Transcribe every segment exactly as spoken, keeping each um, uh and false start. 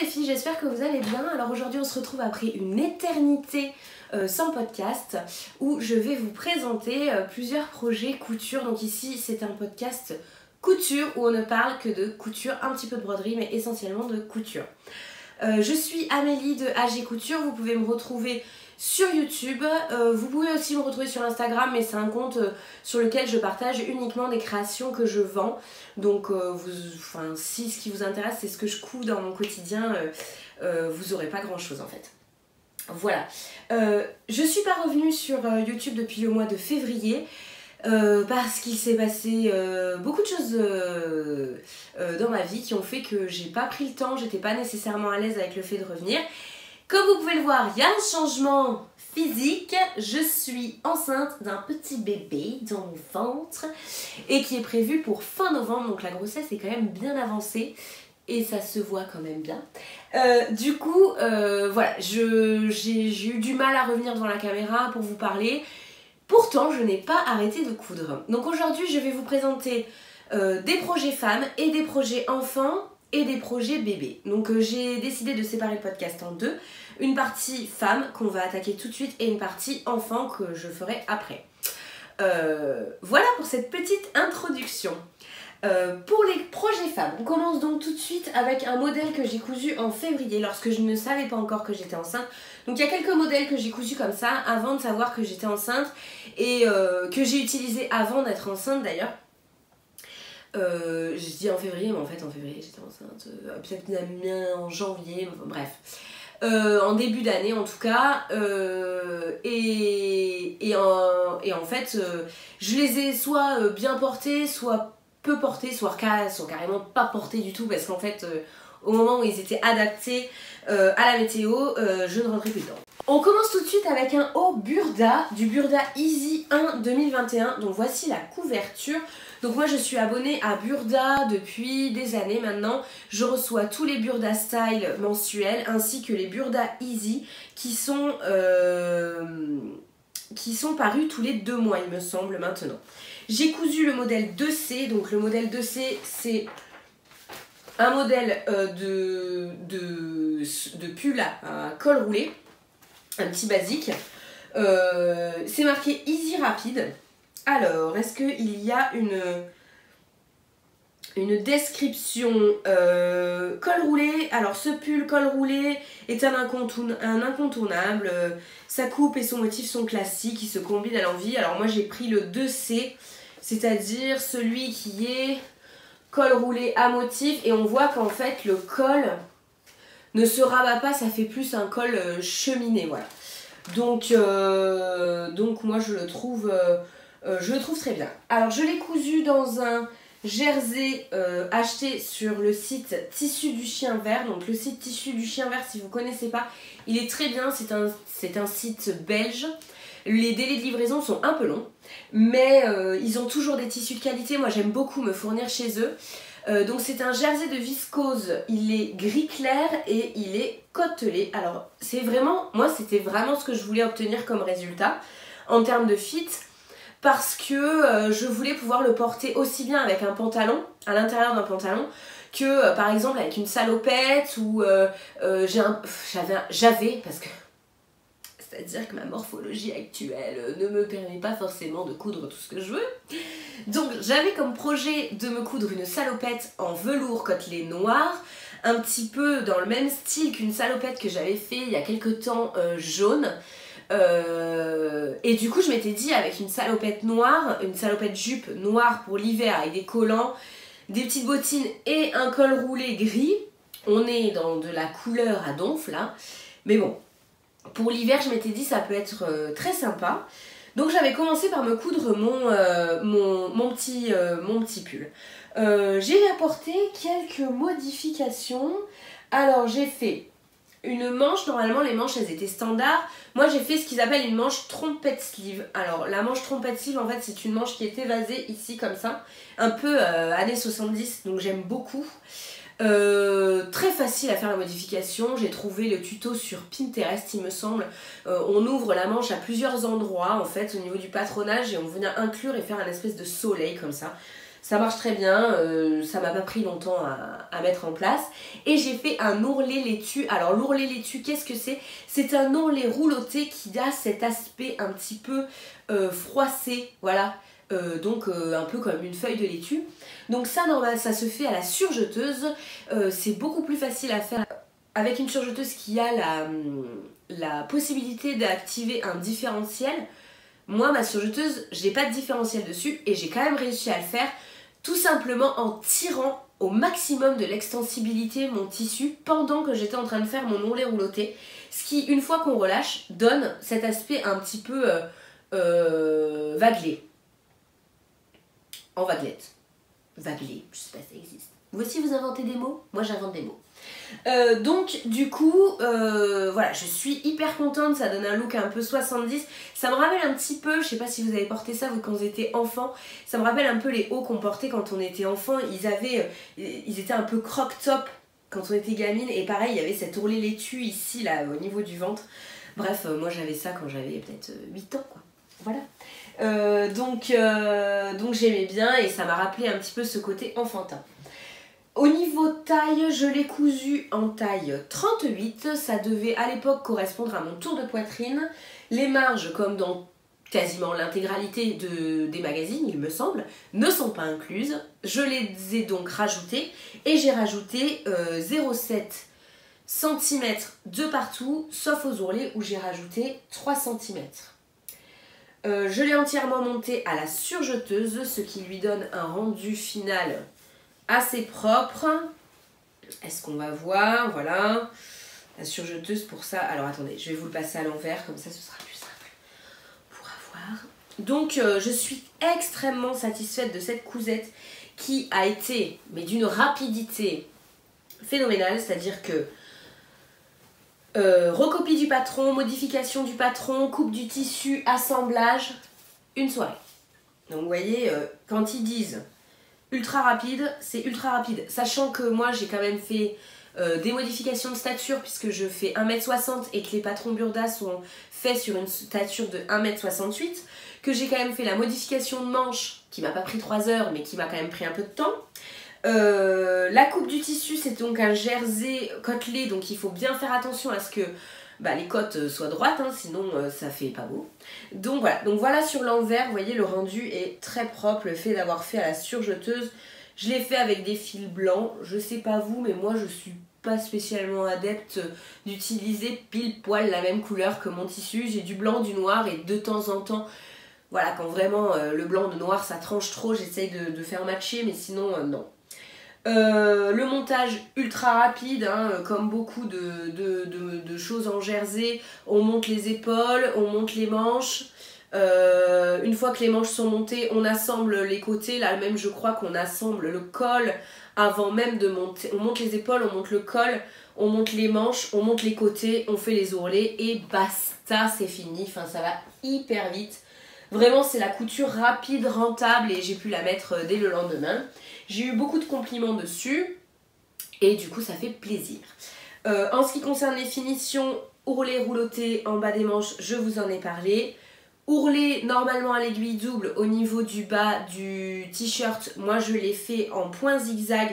filles, j'espère que vous allez bien. Alors aujourd'hui on se retrouve après une éternité euh, sans podcast où je vais vous présenter euh, plusieurs projets couture. Donc ici c'est un podcast couture où on ne parle que de couture, un petit peu de broderie mais essentiellement de couture. Euh, je suis Amélie de A G Couture, vous pouvez me retrouver sur YouTube, euh, vous pouvez aussi me retrouver sur Instagram, mais c'est un compte euh, sur lequel je partage uniquement des créations que je vends. Donc euh, vous, enfin, si ce qui vous intéresse c'est ce que je couds dans mon quotidien, euh, euh, vous n'aurez pas grand chose en fait. Voilà, euh, je suis pas revenue sur euh, YouTube depuis le mois de février. Euh, parce qu'il s'est passé euh, beaucoup de choses euh, euh, dans ma vie qui ont fait que j'ai pas pris le temps, j'étais pas nécessairement à l'aise avec le fait de revenir. Comme vous pouvez le voir, il y a un changement physique, je suis enceinte d'un petit bébé dans mon ventre et qui est prévu pour fin novembre, donc la grossesse est quand même bien avancée et ça se voit quand même bien. Euh, du coup, euh, voilà, j'ai eu du mal à revenir devant la caméra pour vous parler. Pourtant, je n'ai pas arrêté de coudre. Donc aujourd'hui, je vais vous présenter euh, des projets femmes et des projets enfants et des projets bébés. Donc euh, j'ai décidé de séparer le podcast en deux. Une partie femmes qu'on va attaquer tout de suite et une partie enfants que je ferai après. Euh, voilà pour cette petite introduction. Euh, pour les projets femmes, on commence donc tout de suite avec un modèle que j'ai cousu en février lorsque je ne savais pas encore que j'étais enceinte. Donc il y a quelques modèles que j'ai cousus comme ça avant de savoir que j'étais enceinte et euh, que j'ai utilisé avant d'être enceinte d'ailleurs. Euh, je dis en février, mais en fait en février j'étais enceinte, euh, peut-être bien en janvier, enfin, bref. Euh, en début d'année en tout cas, euh, et, et, en, et en fait euh, je les ai soit bien portés, soit peu portés, soit, soit carrément pas portés du tout parce qu'en fait euh, au moment où ils étaient adaptés euh, à la météo, euh, je ne rentrais plus dedans. On commence tout de suite avec un haut Burda, du Burda Easy un deux mille vingt et un, donc voici la couverture. Donc moi je suis abonnée à Burda depuis des années maintenant, je reçois tous les Burda Style mensuels ainsi que les Burda Easy qui sont, euh, qui sont parus tous les deux mois il me semble maintenant. J'ai cousu le modèle deux C, donc le modèle deux C c'est un modèle euh, de, de, de pull à col roulé, un petit basique. Euh, c'est marqué Easy Rapide. Alors, est-ce qu'il y a une, une description euh, col roulé? Alors, ce pull col roulé est un, incontourn un incontournable. Euh, sa coupe et son motif sont classiques, ils se combinent à l'envie. Alors, moi, j'ai pris le deux C, c'est-à-dire celui qui est col roulé à motif. Et on voit qu'en fait, le col ne se rabat pas, ça fait plus un col euh, cheminé, voilà. Donc, euh, donc moi, je le trouve... Euh, Euh, je le trouve très bien. Alors je l'ai cousu dans un jersey euh, acheté sur le site Tissu du Chien Vert. Donc le site Tissu du Chien Vert, si vous ne connaissez pas, il est très bien. C'est un, c'est un site belge. Les délais de livraison sont un peu longs, mais euh, ils ont toujours des tissus de qualité. Moi j'aime beaucoup me fournir chez eux. Euh, donc c'est un jersey de viscose, il est gris clair et il est côtelé. Alors c'est vraiment, moi c'était vraiment ce que je voulais obtenir comme résultat en termes de fit. Parce que euh, je voulais pouvoir le porter aussi bien avec un pantalon, à l'intérieur d'un pantalon, que euh, par exemple avec une salopette ou euh, euh, j'avais, parce que c'est-à-dire que ma morphologie actuelle ne me permet pas forcément de coudre tout ce que je veux. Donc j'avais comme projet de me coudre une salopette en velours côtelé noir, un petit peu dans le même style qu'une salopette que j'avais fait il y a quelques temps euh, jaune. Euh, et du coup je m'étais dit avec une salopette noire, une salopette jupe noire pour l'hiver avec des collants, des petites bottines et un col roulé gris, on est dans de la couleur à donf là, mais bon, pour l'hiver je m'étais dit ça peut être euh, très sympa. Donc j'avais commencé par me coudre mon, euh, mon, mon, petit, euh, mon petit pull. Euh, j'ai apporté quelques modifications. Alors j'ai fait une manche, normalement les manches elles étaient standards. Moi j'ai fait ce qu'ils appellent une manche trompette sleeve. Alors la manche trompette sleeve en fait c'est une manche qui est évasée ici comme ça. Un peu euh, années soixante-dix, donc j'aime beaucoup. Euh, très facile à faire la modification, j'ai trouvé le tuto sur Pinterest il me semble. Euh, on ouvre la manche à plusieurs endroits en fait au niveau du patronage et on vient inclure et faire un espèce de soleil comme ça. Ça marche très bien, euh, ça m'a pas pris longtemps à, à mettre en place. Et j'ai fait un ourlet laitue. Alors l'ourlet laitue, qu'est-ce que c'est? C'est un ourlet rouloté qui a cet aspect un petit peu euh, froissé, voilà. Euh, donc euh, un peu comme une feuille de laitue. Donc ça, normal, ça se fait à la surjeteuse. Euh, c'est beaucoup plus facile à faire avec une surjeteuse qui a la, la possibilité d'activer un différentiel. Moi, ma surjeteuse, j'ai pas de différentiel dessus et j'ai quand même réussi à le faire tout simplement en tirant au maximum de l'extensibilité mon tissu pendant que j'étais en train de faire mon ourlet rouloté. Ce qui, une fois qu'on relâche, donne cet aspect un petit peu euh, euh, vaguelé. En vaguelette. Vaguelé, je sais pas si ça existe. Vous aussi, vous inventez des mots? Moi, j'invente des mots. Euh, donc du coup euh, voilà, je suis hyper contente, ça donne un look un peu soixante-dix. Ça me rappelle un petit peu, je sais pas si vous avez porté ça vous quand vous étiez enfant, ça me rappelle un peu les hauts qu'on portait quand on était enfant. Ils avaient, ils étaient un peu croc-top quand on était gamine, et pareil il y avait cet ourlet laitue ici là au niveau du ventre. Bref, euh, moi j'avais ça quand j'avais peut-être huit ans quoi. Voilà. Euh, donc euh, donc j'aimais bien et ça m'a rappelé un petit peu ce côté enfantin. Au niveau taille, je l'ai cousu en taille trente-huit, ça devait à l'époque correspondre à mon tour de poitrine. Les marges, comme dans quasiment l'intégralité de, des magazines, il me semble, ne sont pas incluses. Je les ai donc rajoutées et j'ai rajouté euh, zéro virgule sept centimètres de partout, sauf aux ourlets où j'ai rajouté trois centimètres. Euh, je l'ai entièrement monté à la surjeteuse, ce qui lui donne un rendu final assez propre. Est-ce qu'on va voir? Voilà. La surjeteuse pour ça. Alors attendez, je vais vous le passer à l'envers, comme ça ce sera plus simple pour avoir. Donc euh, je suis extrêmement satisfaite de cette cousette qui a été, mais d'une rapidité phénoménale, c'est-à-dire que euh, recopie du patron, modification du patron, coupe du tissu, assemblage, une soirée. Donc vous voyez, euh, quand ils disent ultra rapide, c'est ultra rapide. Sachant que moi j'ai quand même fait euh, des modifications de stature puisque je fais un mètre soixante et que les patrons Burda sont faits sur une stature de un mètre soixante-huit. Que j'ai quand même fait la modification de manche qui m'a pas pris trois heures mais qui m'a quand même pris un peu de temps. Euh, la coupe du tissu, c'est donc un jersey côtelé, donc il faut bien faire attention à ce que bah, les côtes soient droites, hein, sinon euh, ça fait pas beau. Donc voilà, donc voilà sur l'envers, vous voyez le rendu est très propre, le fait d'avoir fait à la surjeteuse. Je l'ai fait avec des fils blancs, je sais pas vous, mais moi je suis pas spécialement adepte d'utiliser pile poil la même couleur que mon tissu. J'ai du blanc, du noir et de temps en temps, voilà, quand vraiment euh, le blanc, le noir ça tranche trop, j'essaye de, de faire matcher, mais sinon euh, non. Euh, le montage ultra rapide, hein, comme beaucoup de, de, de, de choses en jersey, on monte les épaules, on monte les manches, euh, une fois que les manches sont montées, on assemble les côtés, là même je crois qu'on assemble le col avant même de monter, on monte les épaules, on monte le col, on monte les manches, on monte les côtés, on fait les ourlets et basta, c'est fini, enfin ça va hyper vite. Vraiment c'est la couture rapide, rentable et j'ai pu la mettre dès le lendemain. J'ai eu beaucoup de compliments dessus et du coup ça fait plaisir. Euh, en ce qui concerne les finitions, ourlet rouloté en bas des manches, je vous en ai parlé. Ourlet normalement à l'aiguille double au niveau du bas du t-shirt, moi je l'ai fait en point zigzag.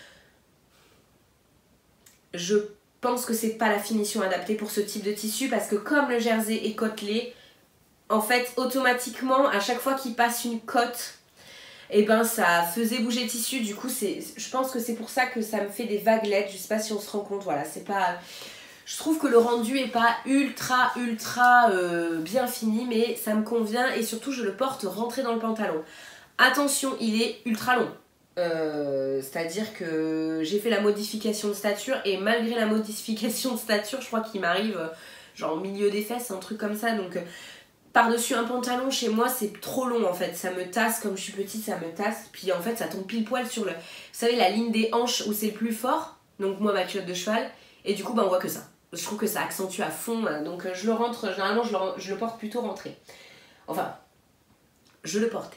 Je pense que c'est pas la finition adaptée pour ce type de tissu parce que comme le jersey est côtelé, en fait automatiquement à chaque fois qu'il passe une côte, et ben ça faisait bouger le tissu, du coup c'est, je pense que c'est pour ça que ça me fait des vaguelettes, je sais pas si on se rend compte, voilà, c'est pas... Je trouve que le rendu est pas ultra ultra euh, bien fini, mais ça me convient et surtout je le porte rentré dans le pantalon. Attention, il est ultra long, euh, c'est-à-dire que j'ai fait la modification de stature et malgré la modification de stature, je crois qu'il m'arrive genre au milieu des fesses, un truc comme ça, donc... Par-dessus un pantalon, chez moi, c'est trop long en fait. Ça me tasse, comme je suis petite, ça me tasse. Puis en fait, ça tombe pile poil sur le... Vous savez, la ligne des hanches où c'est le plus fort. Donc moi, ma culotte de cheval. Et du coup, bah, on voit que ça. Je trouve que ça accentue à fond. Donc je le rentre, généralement, je le, je le porte plutôt rentré. Enfin, je le portais.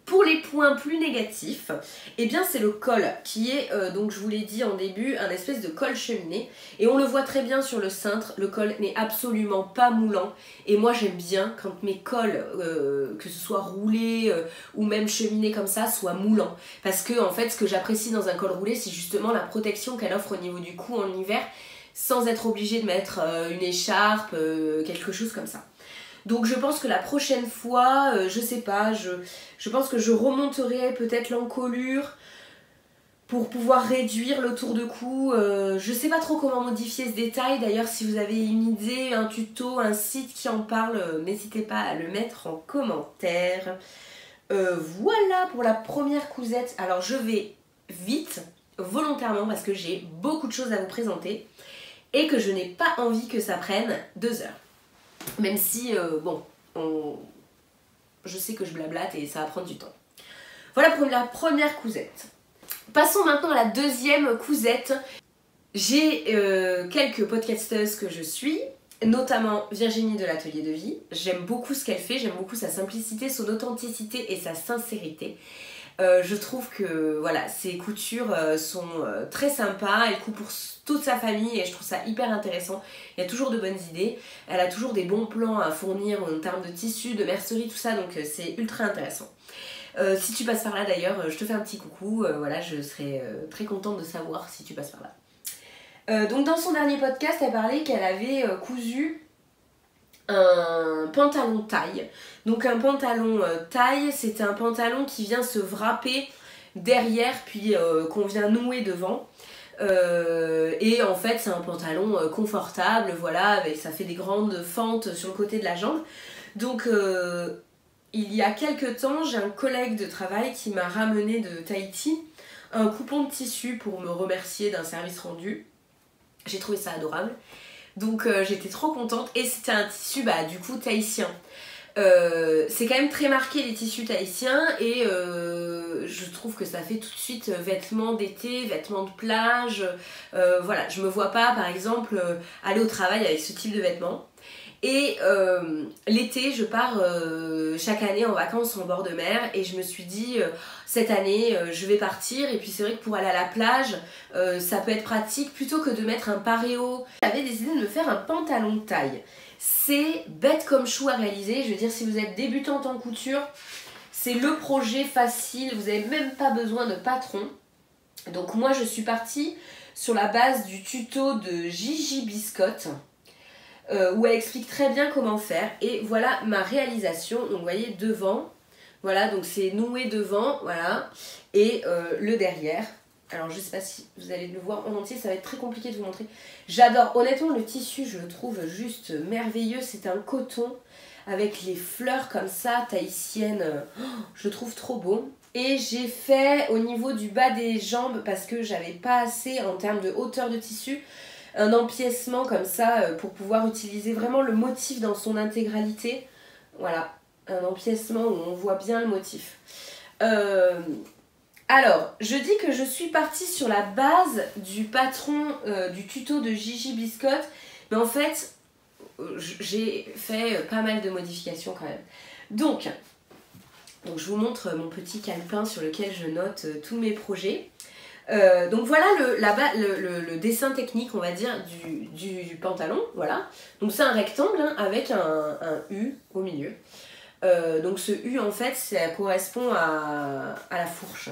Pour les points plus négatifs, eh bien c'est le col qui est, euh, donc je vous l'ai dit en début, un espèce de col cheminé. Et on le voit très bien sur le cintre, le col n'est absolument pas moulant. Et moi j'aime bien quand mes cols, euh, que ce soit roulés euh, ou même cheminés comme ça, soient moulants. Parce que en fait ce que j'apprécie dans un col roulé, c'est justement la protection qu'elle offre au niveau du cou en hiver, sans être obligé de mettre euh, une écharpe, euh, quelque chose comme ça. Donc je pense que la prochaine fois, euh, je sais pas, je, je pense que je remonterai peut-être l'encolure pour pouvoir réduire le tour de cou. Euh, je sais pas trop comment modifier ce détail. D'ailleurs, si vous avez une idée, un tuto, un site qui en parle, euh, n'hésitez pas à le mettre en commentaire. Euh, voilà pour la première cousette. Alors je vais vite, volontairement, parce que j'ai beaucoup de choses à vous présenter et que je n'ai pas envie que ça prenne deux heures. Même si, euh, bon, on... je sais que je blablate et ça va prendre du temps. Voilà pour la première cousette. Passons maintenant à la deuxième cousette. J'ai euh, quelques podcasteuses que je suis, notamment Virginie de l'Atelier de Vie. J'aime beaucoup ce qu'elle fait, j'aime beaucoup sa simplicité, son authenticité et sa sincérité. Euh, je trouve que voilà, ses coutures euh, sont euh, très sympas, elle coupe pour toute sa famille et je trouve ça hyper intéressant. Il y a toujours de bonnes idées, elle a toujours des bons plans à fournir en termes de tissus, de mercerie, tout ça, donc euh, c'est ultra intéressant. Euh, si tu passes par là d'ailleurs, je te fais un petit coucou, euh, voilà, je serais euh, très contente de savoir si tu passes par là. Euh, donc dans son dernier podcast, elle parlait qu'elle avait euh, cousu un pantalon taille. Donc un pantalon euh, taille, c'est un pantalon qui vient se wrapper derrière puis euh, qu'on vient nouer devant. Euh, et en fait c'est un pantalon euh, confortable, voilà, avec, ça fait des grandes fentes sur le côté de la jambe. Donc euh, il y a quelques temps, j'ai un collègue de travail qui m'a ramené de Tahiti un coupon de tissu pour me remercier d'un service rendu. J'ai trouvé ça adorable. Donc euh, j'étais trop contente et c'était un tissu bah du coup tahitien. Euh, c'est quand même très marqué les tissus tahitiens et euh, je trouve que ça fait tout de suite vêtements d'été, vêtements de plage. Euh, voilà, je me vois pas par exemple aller au travail avec ce type de vêtements. Et euh, l'été, je pars euh, chaque année en vacances en bord de mer et je me suis dit, euh, cette année, euh, je vais partir. Et puis c'est vrai que pour aller à la plage, euh, ça peut être pratique plutôt que de mettre un paréo. J'avais décidé de me faire un pantalon de taille. C'est bête comme chou à réaliser. Je veux dire, si vous êtes débutante en couture, c'est le projet facile. Vous n'avez même pas besoin de patron. Donc moi, je suis partie sur la base du tuto de Gigi Biscotte. Euh, où elle explique très bien comment faire et voilà ma réalisation. Donc vous voyez devant, voilà, donc c'est noué devant, voilà, et euh, le derrière. Alors je sais pas si vous allez le voir en entier, ça va être très compliqué de vous montrer. J'adore, honnêtement le tissu je le trouve juste merveilleux, c'est un coton avec les fleurs comme ça, tahitiennes, oh, je le trouve trop beau. Et j'ai fait au niveau du bas des jambes parce que j'avais pas assez en termes de hauteur de tissu, un empiècement comme ça pour pouvoir utiliser vraiment le motif dans son intégralité. Voilà, un empiècement où on voit bien le motif. Euh, alors, je dis que je suis partie sur la base du patron euh, du tuto de Gigi Biscotte, mais en fait, j'ai fait pas mal de modifications quand même. Donc, donc je vous montre mon petit calepin sur lequel je note tous mes projets. Euh, donc voilà le, là-bas, le, le, le dessin technique on va dire du, du, du pantalon, voilà. Donc c'est un rectangle hein, avec un, un U au milieu. Euh, donc ce U en fait ça correspond à, à la fourche.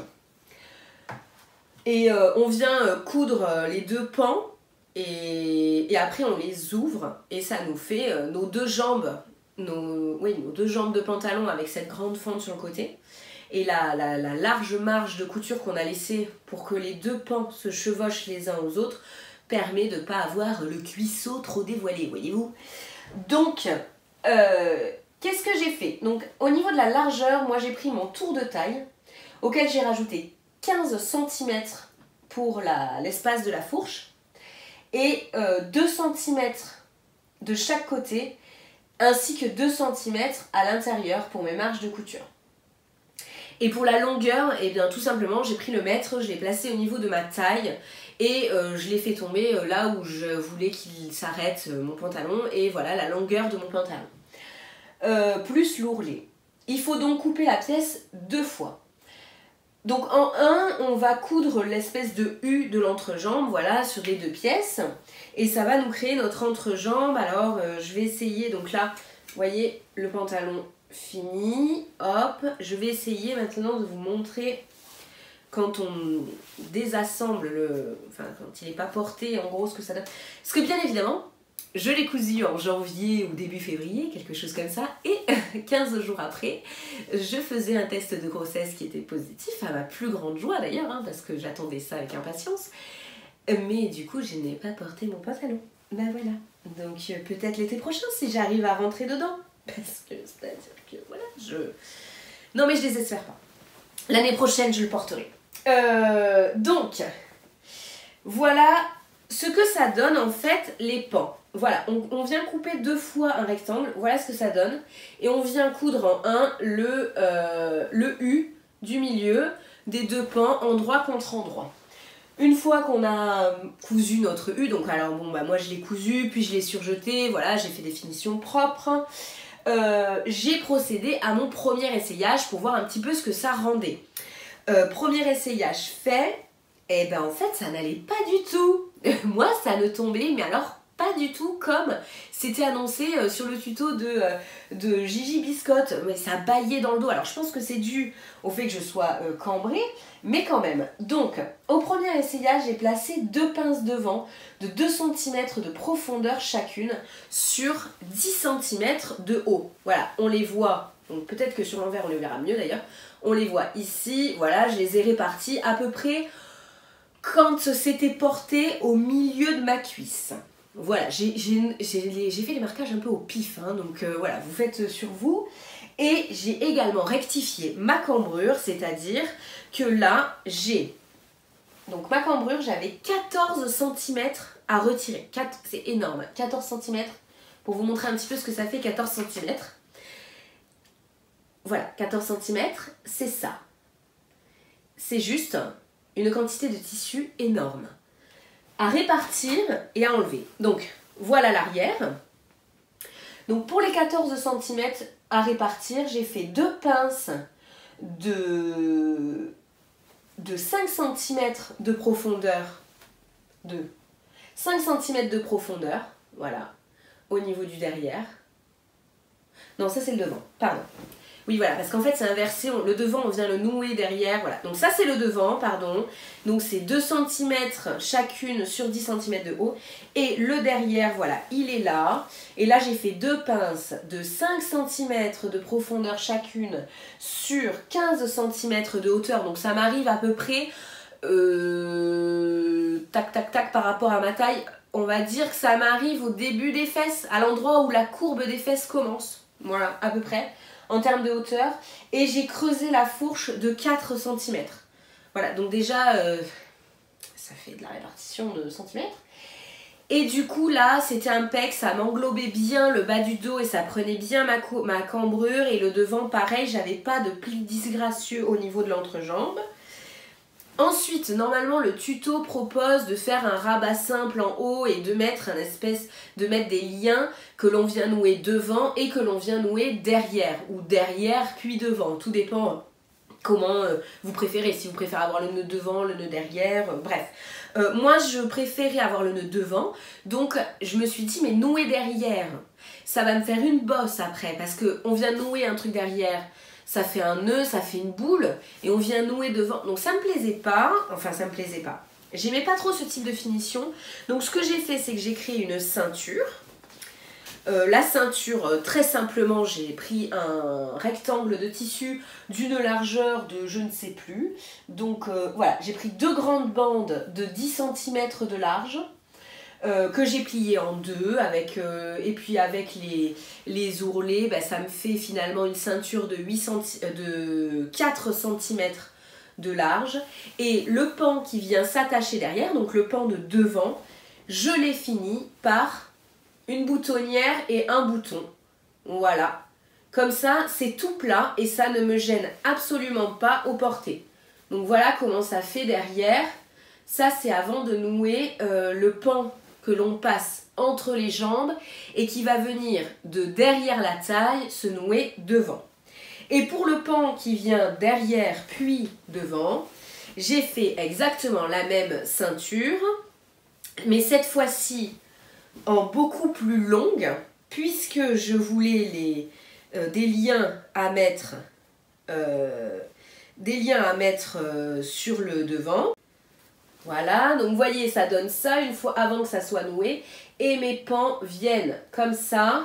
Et euh, on vient euh, coudre les deux pans et, et après on les ouvre et ça nous fait euh, nos deux jambes, nos, oui, nos deux jambes de pantalon avec cette grande fente sur le côté. Et la, la, la large marge de couture qu'on a laissée pour que les deux pans se chevauchent les uns aux autres permet de ne pas avoir le cuisseau trop dévoilé, voyez-vous. Donc, euh, qu'est-ce que j'ai fait? Donc, au niveau de la largeur, moi j'ai pris mon tour de taille auquel j'ai rajouté quinze centimètres pour la, l'espace de la fourche et euh, deux centimètres de chaque côté ainsi que deux centimètres à l'intérieur pour mes marges de couture. Et pour la longueur, eh bien tout simplement j'ai pris le mètre, je l'ai placé au niveau de ma taille et euh, je l'ai fait tomber euh, là où je voulais qu'il s'arrête euh, mon pantalon et voilà la longueur de mon pantalon. Euh, plus l'ourlet. Il faut donc couper la pièce deux fois. Donc en un, on va coudre l'espèce de U de l'entrejambe, voilà, sur les deux pièces. Et ça va nous créer notre entrejambe. Alors euh, je vais essayer, donc là, vous voyez, le pantalon fini. Hop, je vais essayer maintenant de vous montrer quand on désassemble, le, enfin quand il n'est pas porté, en gros ce que ça donne. Parce que bien évidemment, je l'ai cousu en janvier ou début février, quelque chose comme ça, et quinze jours après, je faisais un test de grossesse qui était positif, à ma plus grande joie d'ailleurs, hein, parce que j'attendais ça avec impatience. Mais du coup, je n'ai pas porté mon pantalon. Ben voilà. Donc euh, peut-être l'été prochain si j'arrive à rentrer dedans. Parce que c'est-à-dire que voilà, je... Non mais je désespère pas. L'année prochaine, je le porterai. Euh, donc, voilà ce que ça donne en fait les pans. Voilà, on, on vient couper deux fois un rectangle, voilà ce que ça donne. Et on vient coudre en un le, euh, le U du milieu des deux pans, endroit contre endroit. Une fois qu'on a cousu notre U, donc alors bon bah moi je l'ai cousu, puis je l'ai surjeté, voilà, j'ai fait des finitions propres. Euh, j'ai procédé à mon premier essayage pour voir un petit peu ce que ça rendait. Euh, premier essayage fait, et ben en fait ça n'allait pas du tout. Moi ça ne tombait, mais alors pas du tout comme c'était annoncé euh, sur le tuto de, euh, de Gigi Biscotte, mais ça baillait dans le dos. Alors je pense que c'est dû au fait que je sois euh, cambrée, mais quand même. Donc au premier essayage, j'ai placé deux pinces de vent de deux centimètres de profondeur chacune sur dix centimètres de haut. Voilà, on les voit, donc peut-être que sur l'envers on les verra mieux d'ailleurs, on les voit ici, voilà, je les ai répartis à peu près quand c'était porté au milieu de ma cuisse. Voilà, j'ai fait les marquages un peu au pif, hein, donc euh, voilà, vous faites sur vous. Et j'ai également rectifié ma cambrure, c'est-à-dire que là, j'ai... Donc ma cambrure, j'avais quatorze centimètres à retirer. C'est énorme, quatorze centimètres. Pour vous montrer un petit peu ce que ça fait, quatorze centimètres. Voilà, quatorze centimètres, c'est ça. C'est juste une quantité de tissu énorme à répartir et à enlever. Donc voilà l'arrière. Donc pour les quatorze centimètres à répartir, j'ai fait deux pinces de, de cinq centimètres de profondeur, de cinq centimètres de profondeur, voilà, au niveau du derrière. Non, ça c'est le devant, pardon. Oui, voilà, parce qu'en fait c'est inversé, on, le devant on vient le nouer derrière, voilà. Donc ça c'est le devant, pardon. Donc c'est deux centimètres chacune sur dix centimètres de haut. Et le derrière, voilà, il est là. Et là j'ai fait deux pinces de cinq centimètres de profondeur chacune sur quinze centimètres de hauteur. Donc ça m'arrive à peu près, euh, tac tac tac par rapport à ma taille. On va dire que ça m'arrive au début des fesses, à l'endroit où la courbe des fesses commence. Voilà, à peu près. En termes de hauteur, et j'ai creusé la fourche de quatre centimètres. Voilà, donc déjà, euh, ça fait de la répartition de centimètres. Et du coup, là, c'était impec, ça m'englobait bien le bas du dos et ça prenait bien ma, ma cambrure. Et le devant, pareil, j'avais pas de plis disgracieux au niveau de l'entrejambe. Ensuite, normalement, le tuto propose de faire un rabat simple en haut et de mettre un espèce de mettre des liens que l'on vient nouer devant et que l'on vient nouer derrière, ou derrière puis devant. Tout dépend comment euh, vous préférez, si vous préférez avoir le nœud devant, le nœud derrière, euh, bref. Euh, moi, je préférais avoir le nœud devant, donc je me suis dit, mais nouer derrière, ça va me faire une bosse après, parce qu'on vient nouer un truc derrière. Ça fait un nœud, ça fait une boule, et on vient nouer devant. Donc ça me plaisait pas, enfin ça me plaisait pas. J'aimais pas trop ce type de finition. Donc ce que j'ai fait, c'est que j'ai créé une ceinture. Euh, la ceinture, euh, très simplement, j'ai pris un rectangle de tissu d'une largeur de je ne sais plus. Donc euh, voilà, j'ai pris deux grandes bandes de dix centimètres de large. Euh, que j'ai plié en deux avec, euh, et puis avec les, les ourlets, bah, ça me fait finalement une ceinture de, huit centi de quatre centimètres de large. Et le pan qui vient s'attacher derrière, donc le pan de devant, je l'ai fini par une boutonnière et un bouton. Voilà. Comme ça, c'est tout plat et ça ne me gêne absolument pas au porté. Donc voilà comment ça fait derrière. Ça, c'est avant de nouer euh, le pan que l'on passe entre les jambes et qui va venir de derrière la taille se nouer devant. Et pour le pan qui vient derrière puis devant, j'ai fait exactement la même ceinture, mais cette fois-ci en beaucoup plus longue, puisque je voulais les, euh, des liens à mettre, euh, des liens à mettre euh, sur le devant. Voilà, donc vous voyez, ça donne ça une fois avant que ça soit noué. Et mes pans viennent comme ça,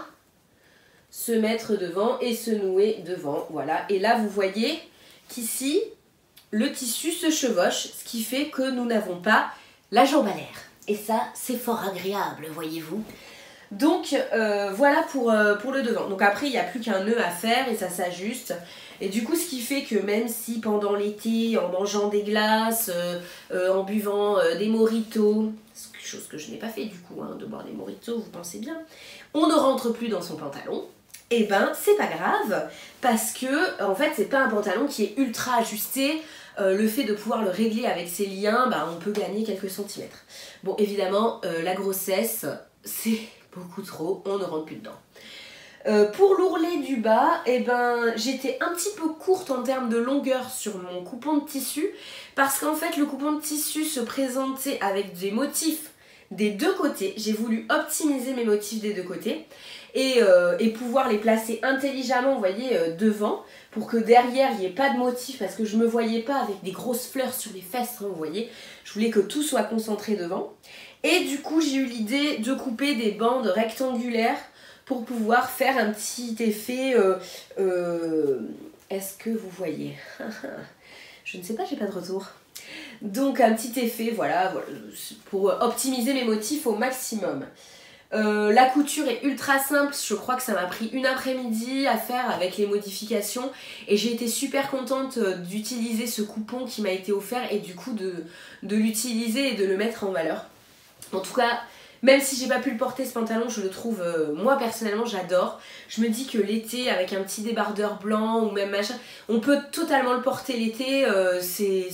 se mettre devant et se nouer devant. Voilà, et là vous voyez qu'ici, le tissu se chevauche, ce qui fait que nous n'avons pas la jambe à l'air. Et ça, c'est fort agréable, voyez-vous. Donc, euh, voilà pour, euh, pour le devant. Donc après, il n'y a plus qu'un nœud à faire et ça s'ajuste. Et du coup, ce qui fait que même si pendant l'été, en mangeant des glaces, euh, euh, en buvant euh, des mojitos, c'est quelque chose que je n'ai pas fait du coup, hein, de boire des mojitos, vous pensez bien, on ne rentre plus dans son pantalon, et ben c'est pas grave, parce que en fait, c'est pas un pantalon qui est ultra ajusté. Euh, le fait de pouvoir le régler avec ses liens, bah, on peut gagner quelques centimètres. Bon, évidemment, euh, la grossesse, c'est beaucoup trop, on ne rentre plus dedans. Euh, pour l'ourlet du bas, eh ben, j'étais un petit peu courte en termes de longueur sur mon coupon de tissu, parce qu'en fait, le coupon de tissu se présentait avec des motifs des deux côtés. J'ai voulu optimiser mes motifs des deux côtés et, euh, et pouvoir les placer intelligemment, vous voyez, euh, devant, pour que derrière, il n'y ait pas de motif, parce que je ne me voyais pas avec des grosses fleurs sur les fesses, hein, vous voyez. Je voulais que tout soit concentré devant. Et du coup, j'ai eu l'idée de couper des bandes rectangulaires pour pouvoir faire un petit effet... Euh, euh, Est-ce que vous voyez? Je ne sais pas, j'ai pas de retour. Donc un petit effet, voilà, voilà, pour optimiser mes motifs au maximum. Euh, la couture est ultra simple, je crois que ça m'a pris une après-midi à faire avec les modifications et j'ai été super contente d'utiliser ce coupon qui m'a été offert et du coup de, de l'utiliser et de le mettre en valeur. En tout cas, même si j'ai pas pu le porter ce pantalon, je le trouve, euh, moi personnellement j'adore. Je me dis que l'été avec un petit débardeur blanc ou même machin, on peut totalement le porter l'été, euh, c'est...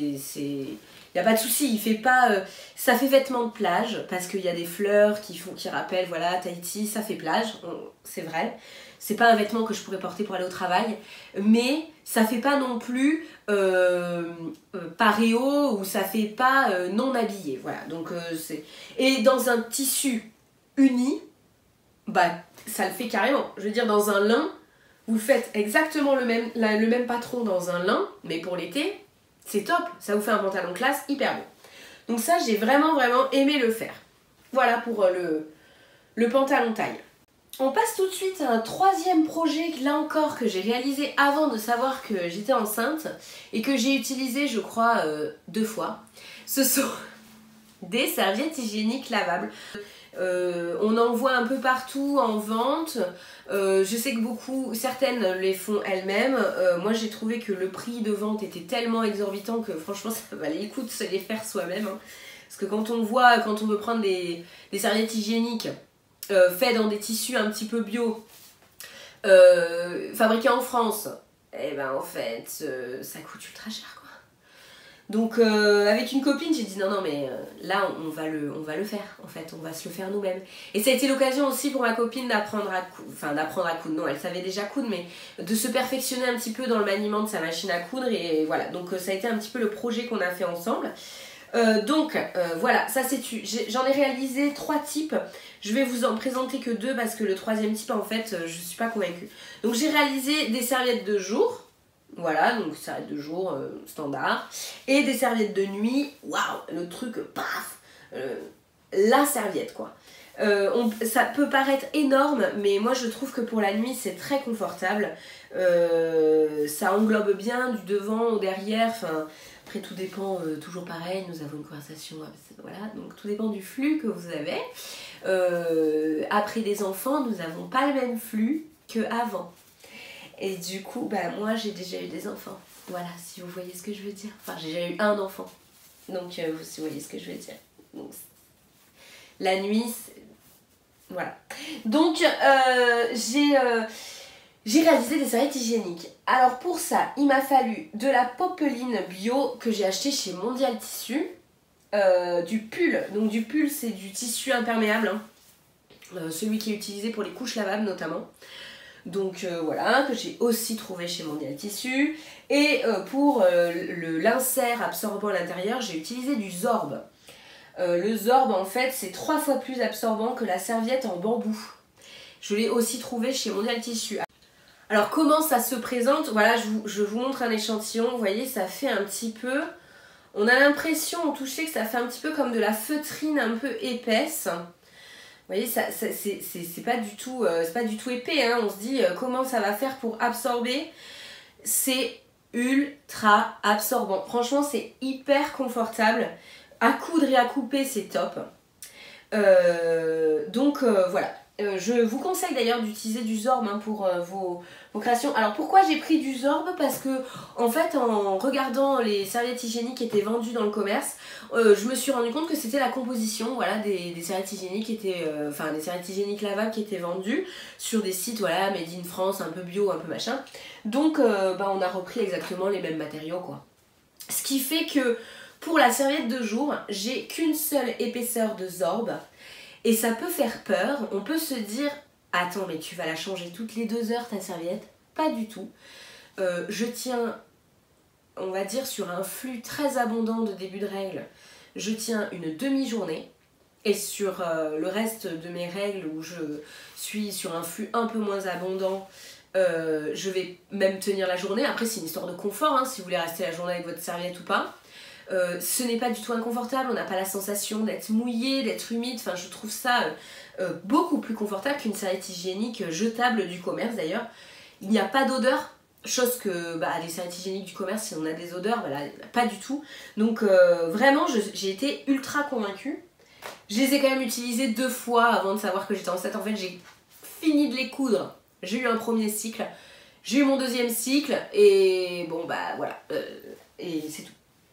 Il n'y a pas de souci, il fait pas... Euh, ça fait vêtement de plage, parce qu'il y a des fleurs qui, font, qui rappellent, voilà, Tahiti, ça fait plage, c'est vrai. C'est pas un vêtement que je pourrais porter pour aller au travail, mais ça fait pas non plus euh, euh, paréo ou ça fait pas euh, non habillé, voilà. Donc euh, c'est... Et dans un tissu uni, bah ça le fait carrément. Je veux dire, dans un lin, vous faites exactement le même, la, le même patron dans un lin, mais pour l'été, c'est top, ça vous fait un pantalon classe hyper beau. Donc ça, j'ai vraiment vraiment aimé le faire. Voilà pour le, le pantalon taille. On passe tout de suite à un troisième projet, là encore, que j'ai réalisé avant de savoir que j'étais enceinte et que j'ai utilisé, je crois, euh, deux fois. Ce sont des serviettes hygiéniques lavables. Euh, on en voit un peu partout en vente. Euh, je sais que beaucoup, certaines les font elles-mêmes. Euh, moi j'ai trouvé que le prix de vente était tellement exorbitant que franchement ça valait le coup de se les faire soi-même. Hein. Parce que quand on voit, quand on veut prendre des, des serviettes hygiéniques euh, faites dans des tissus un petit peu bio, euh, fabriqués en France, et ben en fait euh, ça coûte ultra cher quoi. Donc euh, avec une copine j'ai dit non non mais euh, là on, on, va le, on va le faire en fait, on va se le faire nous-mêmes. Et ça a été l'occasion aussi pour ma copine d'apprendre à coudre, enfin d'apprendre à coudre, non elle savait déjà coudre mais de se perfectionner un petit peu dans le maniement de sa machine à coudre et voilà. Donc euh, ça a été un petit peu le projet qu'on a fait ensemble. Euh, donc euh, voilà, ça c'est tu. J'en ai réalisé trois types. Je vais vous en présenter que deux parce que le troisième type en fait euh, je suis pas convaincue. Donc j'ai réalisé des serviettes de jour. Voilà, donc serviettes de jour euh, standard. Et des serviettes de nuit, waouh, le truc, paf, euh, la serviette quoi. Euh, on, ça peut paraître énorme, mais moi je trouve que pour la nuit c'est très confortable. Euh, ça englobe bien du devant au derrière, enfin après tout dépend, euh, toujours pareil, nous avons une conversation, voilà, donc tout dépend du flux que vous avez. Euh, après des enfants, nous n'avons pas le même flux qu'avant. Et du coup, bah moi j'ai déjà eu des enfants. Voilà, si vous voyez ce que je veux dire. Enfin, j'ai déjà eu un enfant. Donc, euh, si vous voyez ce que je veux dire. Donc, la nuit, voilà. Donc, euh, j'ai euh, j'ai réalisé des serviettes hygiéniques. Alors, pour ça, il m'a fallu de la popeline bio que j'ai acheté chez Mondial Tissu. Euh, du pull. Donc, du pull, c'est du tissu imperméable. Hein. Euh, celui qui est utilisé pour les couches lavables, notamment. Donc euh, voilà, que j'ai aussi trouvé chez Mondial Tissu. Et euh, pour euh, le l'insert absorbant à l'intérieur, j'ai utilisé du Zorb. Euh, le Zorb, en fait, c'est trois fois plus absorbant que la serviette en bambou. Je l'ai aussi trouvé chez Mondial Tissu. Alors comment ça se présente? Voilà, je vous, je vous montre un échantillon. Vous voyez, ça fait un petit peu... On a l'impression au toucher que ça fait un petit peu comme de la feutrine un peu épaisse. Vous voyez, ça, ça, c'est pas, du tout, euh, pas du tout épais, hein. On se dit euh, comment ça va faire pour absorber. C'est ultra absorbant. Franchement, c'est hyper confortable. À coudre et à couper, c'est top. Euh, donc euh, voilà. Euh, je vous conseille d'ailleurs d'utiliser du Zorb hein, pour euh, vos, vos créations. Alors pourquoi j'ai pris du Zorb? Parce que en fait en regardant les serviettes hygiéniques qui étaient vendues dans le commerce, euh, je me suis rendu compte que c'était la composition voilà, des, des serviettes hygiéniques qui étaient, euh, enfin des serviettes hygiéniques lavables qui étaient vendues sur des sites voilà, made in France, un peu bio, un peu machin. Donc euh, bah, on a repris exactement les mêmes matériaux quoi. Ce qui fait que pour la serviette de jour, j'ai qu'une seule épaisseur de Zorb. Et ça peut faire peur, on peut se dire « Attends, mais tu vas la changer toutes les deux heures ta serviette ?» Pas du tout. Euh, je tiens, on va dire, sur un flux très abondant de début de règles, je tiens une demi-journée. Et sur euh, le reste de mes règles où je suis sur un flux un peu moins abondant, euh, je vais même tenir la journée. Après, c'est une histoire de confort, hein, si vous voulez rester la journée avec votre serviette ou pas. Euh, ce n'est pas du tout inconfortable, on n'a pas la sensation d'être mouillé, d'être humide, enfin je trouve ça euh, euh, beaucoup plus confortable qu'une serviette hygiénique jetable du commerce d'ailleurs. Il n'y a pas d'odeur, chose que bah, les serviettes hygiéniques du commerce, si on a des odeurs, bah, là, pas du tout. Donc euh, vraiment j'ai été ultra convaincue. Je les ai quand même utilisées deux fois avant de savoir que j'étais enceinte. En fait j'ai fini de les coudre, j'ai eu un premier cycle, j'ai eu mon deuxième cycle et bon bah voilà, euh, et c'est tout.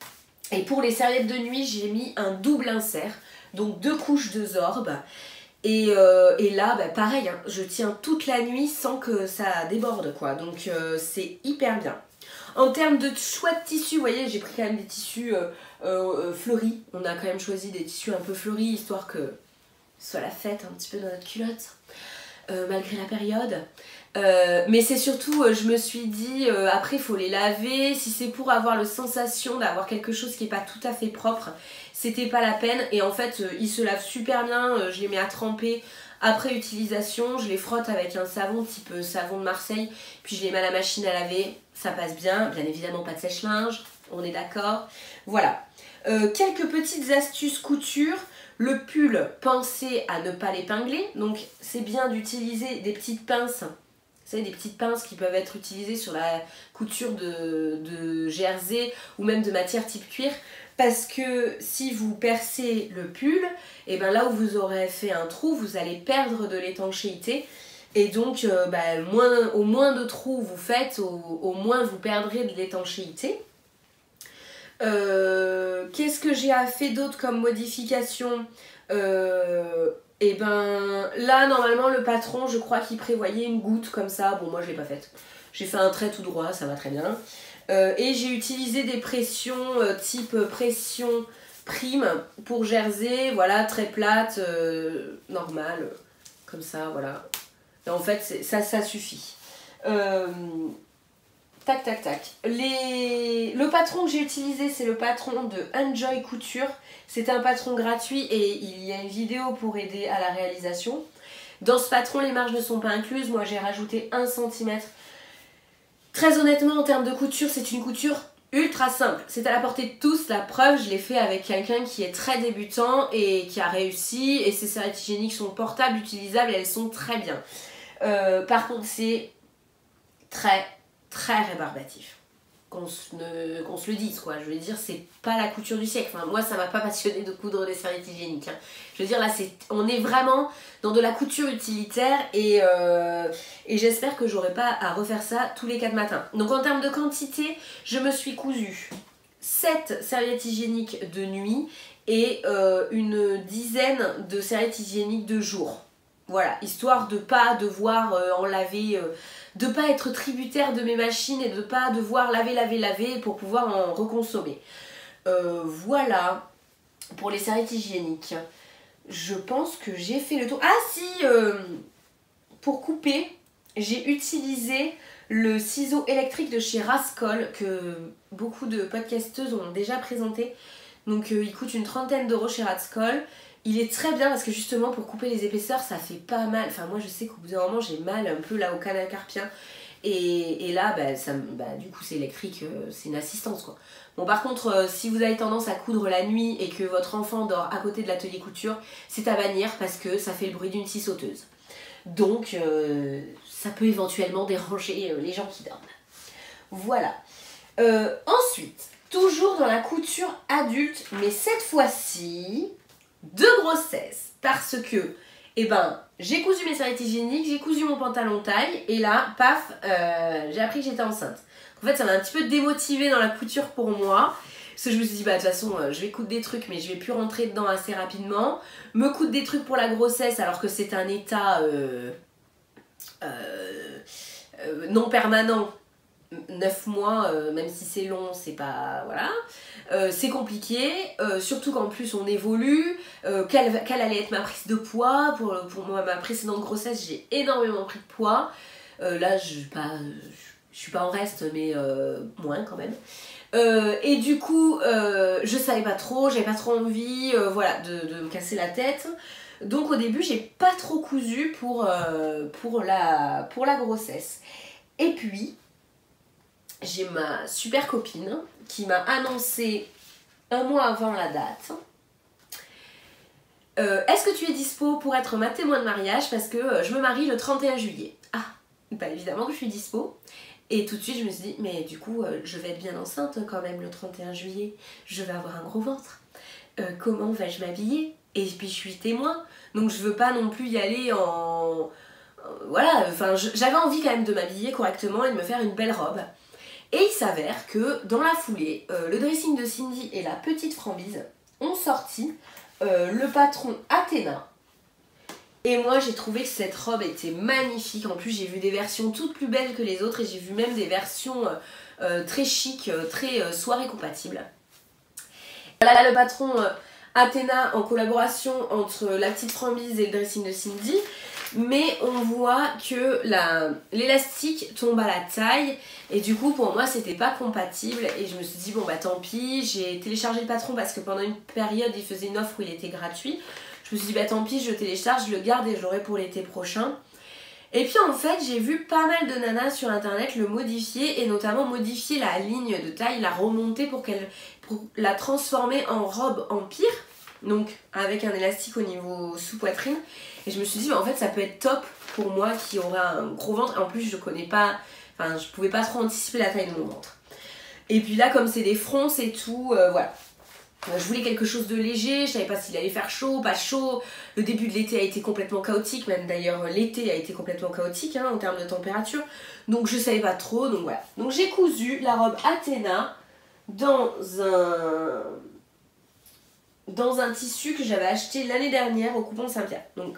Et pour les serviettes de nuit, j'ai mis un double insert, donc deux couches de Zorb. Et, euh, et là, bah, pareil, hein, je tiens toute la nuit sans que ça déborde, quoi. Donc euh, c'est hyper bien. En termes de choix de tissus, vous voyez, j'ai pris quand même des tissus euh, euh, fleuris. On a quand même choisi des tissus un peu fleuris, histoire que ce soit la fête un petit peu dans notre culotte, euh, malgré la période. Euh, mais c'est surtout, euh, je me suis dit, euh, après il faut les laver, si c'est pour avoir la sensation d'avoir quelque chose qui n'est pas tout à fait propre, c'était pas la peine. Et en fait, euh, ils se lavent super bien, euh, je les mets à tremper après utilisation, je les frotte avec un savon type euh, savon de Marseille, puis je les mets à la machine à laver, ça passe bien, bien évidemment pas de sèche-linge, on est d'accord. Voilà, euh, quelques petites astuces couture. Le pull, pensez à ne pas l'épingler, donc c'est bien d'utiliser des petites pinces. Vous savez, des petites pinces qui peuvent être utilisées sur la couture de, de jersey ou même de matière type cuir, parce que si vous percez le pull, et ben là où vous aurez fait un trou, vous allez perdre de l'étanchéité, et donc euh, bah, moins, au moins de trous vous faites, au, au moins vous perdrez de l'étanchéité. Euh, Qu'est-ce que j'ai fait d'autre comme modification? euh, Et ben là normalement le patron je crois qu'il prévoyait une goutte comme ça, bon moi je l'ai pas faite. J'ai fait un trait tout droit, ça va très bien. Euh, et j'ai utilisé des pressions euh, type pression prime pour jersey, voilà, très plate, euh, normale, comme ça, voilà. Et en fait ça, ça suffit. Euh, Tac tac tac. Les... Le patron que j'ai utilisé, c'est le patron de Enjoy Couture. C'est un patron gratuit et il y a une vidéo pour aider à la réalisation. Dans ce patron, les marges ne sont pas incluses. Moi, j'ai rajouté un centimètre. Très honnêtement, en termes de couture, c'est une couture ultra simple. C'est à la portée de tous. La preuve, je l'ai fait avec quelqu'un qui est très débutant et qui a réussi. Et ces serviettes hygiéniques sont portables, utilisables et elles sont très bien. Euh, par contre, c'est très très rébarbatif, qu'on se, ne, qu'on se le dise quoi, je veux dire c'est pas la couture du siècle, enfin, moi ça m'a pas passionné de coudre des serviettes hygiéniques, hein. Je veux dire là c'est, on est vraiment dans de la couture utilitaire et, euh, et j'espère que j'aurai pas à refaire ça tous les quatre matins. Donc en termes de quantité, je me suis cousu sept serviettes hygiéniques de nuit et euh, une dizaine de serviettes hygiéniques de jour. Voilà, histoire de pas devoir euh, en laver, euh, de pas être tributaire de mes machines et de pas devoir laver, laver, laver pour pouvoir en reconsommer. Euh, voilà, pour les serviettes hygiéniques. Je pense que j'ai fait le tour. Ah si, euh, pour couper, j'ai utilisé le ciseau électrique de chez Rascol que beaucoup de podcasteuses ont déjà présenté. Donc euh, il coûte une trentaine d'euros chez Rascol. Il est très bien parce que justement pour couper les épaisseurs ça fait pas mal. Enfin moi je sais qu'au bout d'un moment j'ai mal un peu là au canal carpien. Et, et là bah, ça, bah, du coup c'est électrique, euh, c'est une assistance quoi. Bon par contre euh, si vous avez tendance à coudre la nuit et que votre enfant dort à côté de l'atelier couture, c'est à bannir parce que ça fait le bruit d'une scie sauteuse. Donc euh, ça peut éventuellement déranger euh, les gens qui dorment. Voilà. Euh, ensuite, toujours dans la couture adulte, mais cette fois-ci de grossesse. Parce que, eh ben, j'ai cousu mes serviettes hygiéniques, j'ai cousu mon pantalon taille, et là, paf, euh, j'ai appris que j'étais enceinte. En fait, ça m'a un petit peu démotivée dans la couture pour moi. Parce que je me suis dit, bah de toute façon, euh, je vais coudre des trucs, mais je vais plus rentrer dedans assez rapidement. Me coudre des trucs pour la grossesse, alors que c'est un état euh, euh, euh, non permanent. neuf mois, euh, même si c'est long, c'est pas... Voilà. Euh, c'est compliqué, euh, surtout qu'en plus on évolue. Euh, quelle, quelle allait être ma prise de poids? Pour, pour moi, ma précédente grossesse, j'ai énormément pris de poids. Euh, là, je, pas, je suis pas en reste, mais euh, moins quand même. Euh, et du coup, euh, je savais pas trop, j'avais pas trop envie euh, voilà, de, de me casser la tête. Donc au début, j'ai pas trop cousu pour, euh, pour, la, pour la grossesse. Et puis, j'ai ma super copine qui m'a annoncé un mois avant la date. Euh, Est-ce que tu es dispo pour être ma témoin de mariage? Parce que je me marie le trente et un juillet. Ah, bah évidemment que je suis dispo. Et tout de suite je me suis dit, mais du coup euh, je vais être bien enceinte quand même le trente et un juillet. Je vais avoir un gros ventre. Euh, comment vais-je m'habiller? Et puis je suis témoin. Donc je veux pas non plus y aller en... Voilà, enfin j'avais envie quand même de m'habiller correctement et de me faire une belle robe. Et il s'avère que dans la foulée, euh, le dressing de Cindy et la petite Frambise ont sorti euh, le patron Athéna. Et moi j'ai trouvé que cette robe était magnifique. En plus j'ai vu des versions toutes plus belles que les autres et j'ai vu même des versions euh, euh, très chic, euh, très euh, soirée compatibles. Là le patron euh, Athéna en collaboration entre la petite Frambise et le dressing de Cindy. Mais on voit que l'élastique tombe à la taille et du coup pour moi c'était pas compatible et je me suis dit bon bah tant pis. J'ai téléchargé le patron parce que pendant une période il faisait une offre où il était gratuit. Je me suis dit bah tant pis, je le télécharge, je le garde et je l'aurai pour l'été prochain. Et puis en fait j'ai vu pas mal de nanas sur internet le modifier et notamment modifier la ligne de taille, la remonter pour qu'elle pour la transformer en robe empire. Donc avec un élastique au niveau sous-poitrine. Et je me suis dit, bah, en fait, ça peut être top pour moi qui aurait un gros ventre. En plus, je connais pas, enfin, je pouvais pas trop anticiper la taille de mon ventre. Et puis là, comme c'est des fronces et tout, euh, voilà. Euh, je voulais quelque chose de léger, je savais pas s'il allait faire chaud, pas chaud. Le début de l'été a été complètement chaotique, même d'ailleurs l'été a été complètement chaotique hein, en termes de température. Donc je savais pas trop, donc voilà. Donc j'ai cousu la robe Athéna dans un... dans un tissu que j'avais acheté l'année dernière au coupon Saint-Pierre. Donc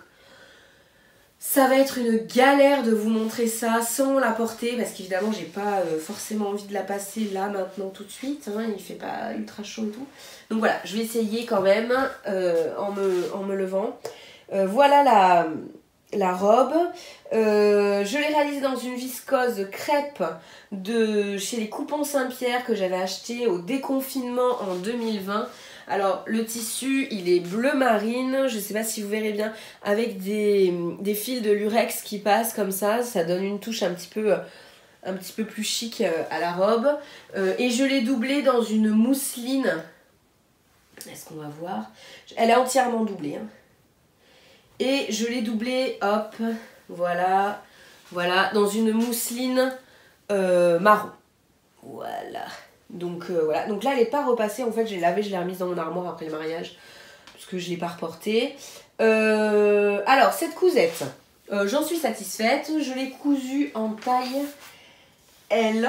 ça va être une galère de vous montrer ça sans la porter parce qu'évidemment j'ai pas euh, forcément envie de la passer là maintenant tout de suite, hein, il fait pas ultra chaud et tout. Donc voilà, je vais essayer quand même euh, en, me, en me levant. Euh, voilà la, la robe. Euh, je l'ai réalisée dans une viscose crêpe de chez les coupons Saint-Pierre que j'avais acheté au déconfinement en deux mille vingt. Alors le tissu il est bleu marine, je sais pas si vous verrez bien, avec des, des fils de lurex qui passent comme ça, ça donne une touche un petit peu, un petit peu plus chic à la robe. Euh, et je l'ai doublée dans une mousseline, est-ce qu'on va voir? Elle est entièrement doublée. Hein. Et je l'ai doublée, hop, voilà, voilà, dans une mousseline euh, marron. Voilà. Donc euh, voilà, donc là elle n'est pas repassée, en fait je l'ai lavée, je l'ai remise dans mon armoire après le mariage parce que je ne l'ai pas reportée. Euh, alors cette cousette, euh, j'en suis satisfaite, je l'ai cousue en taille L.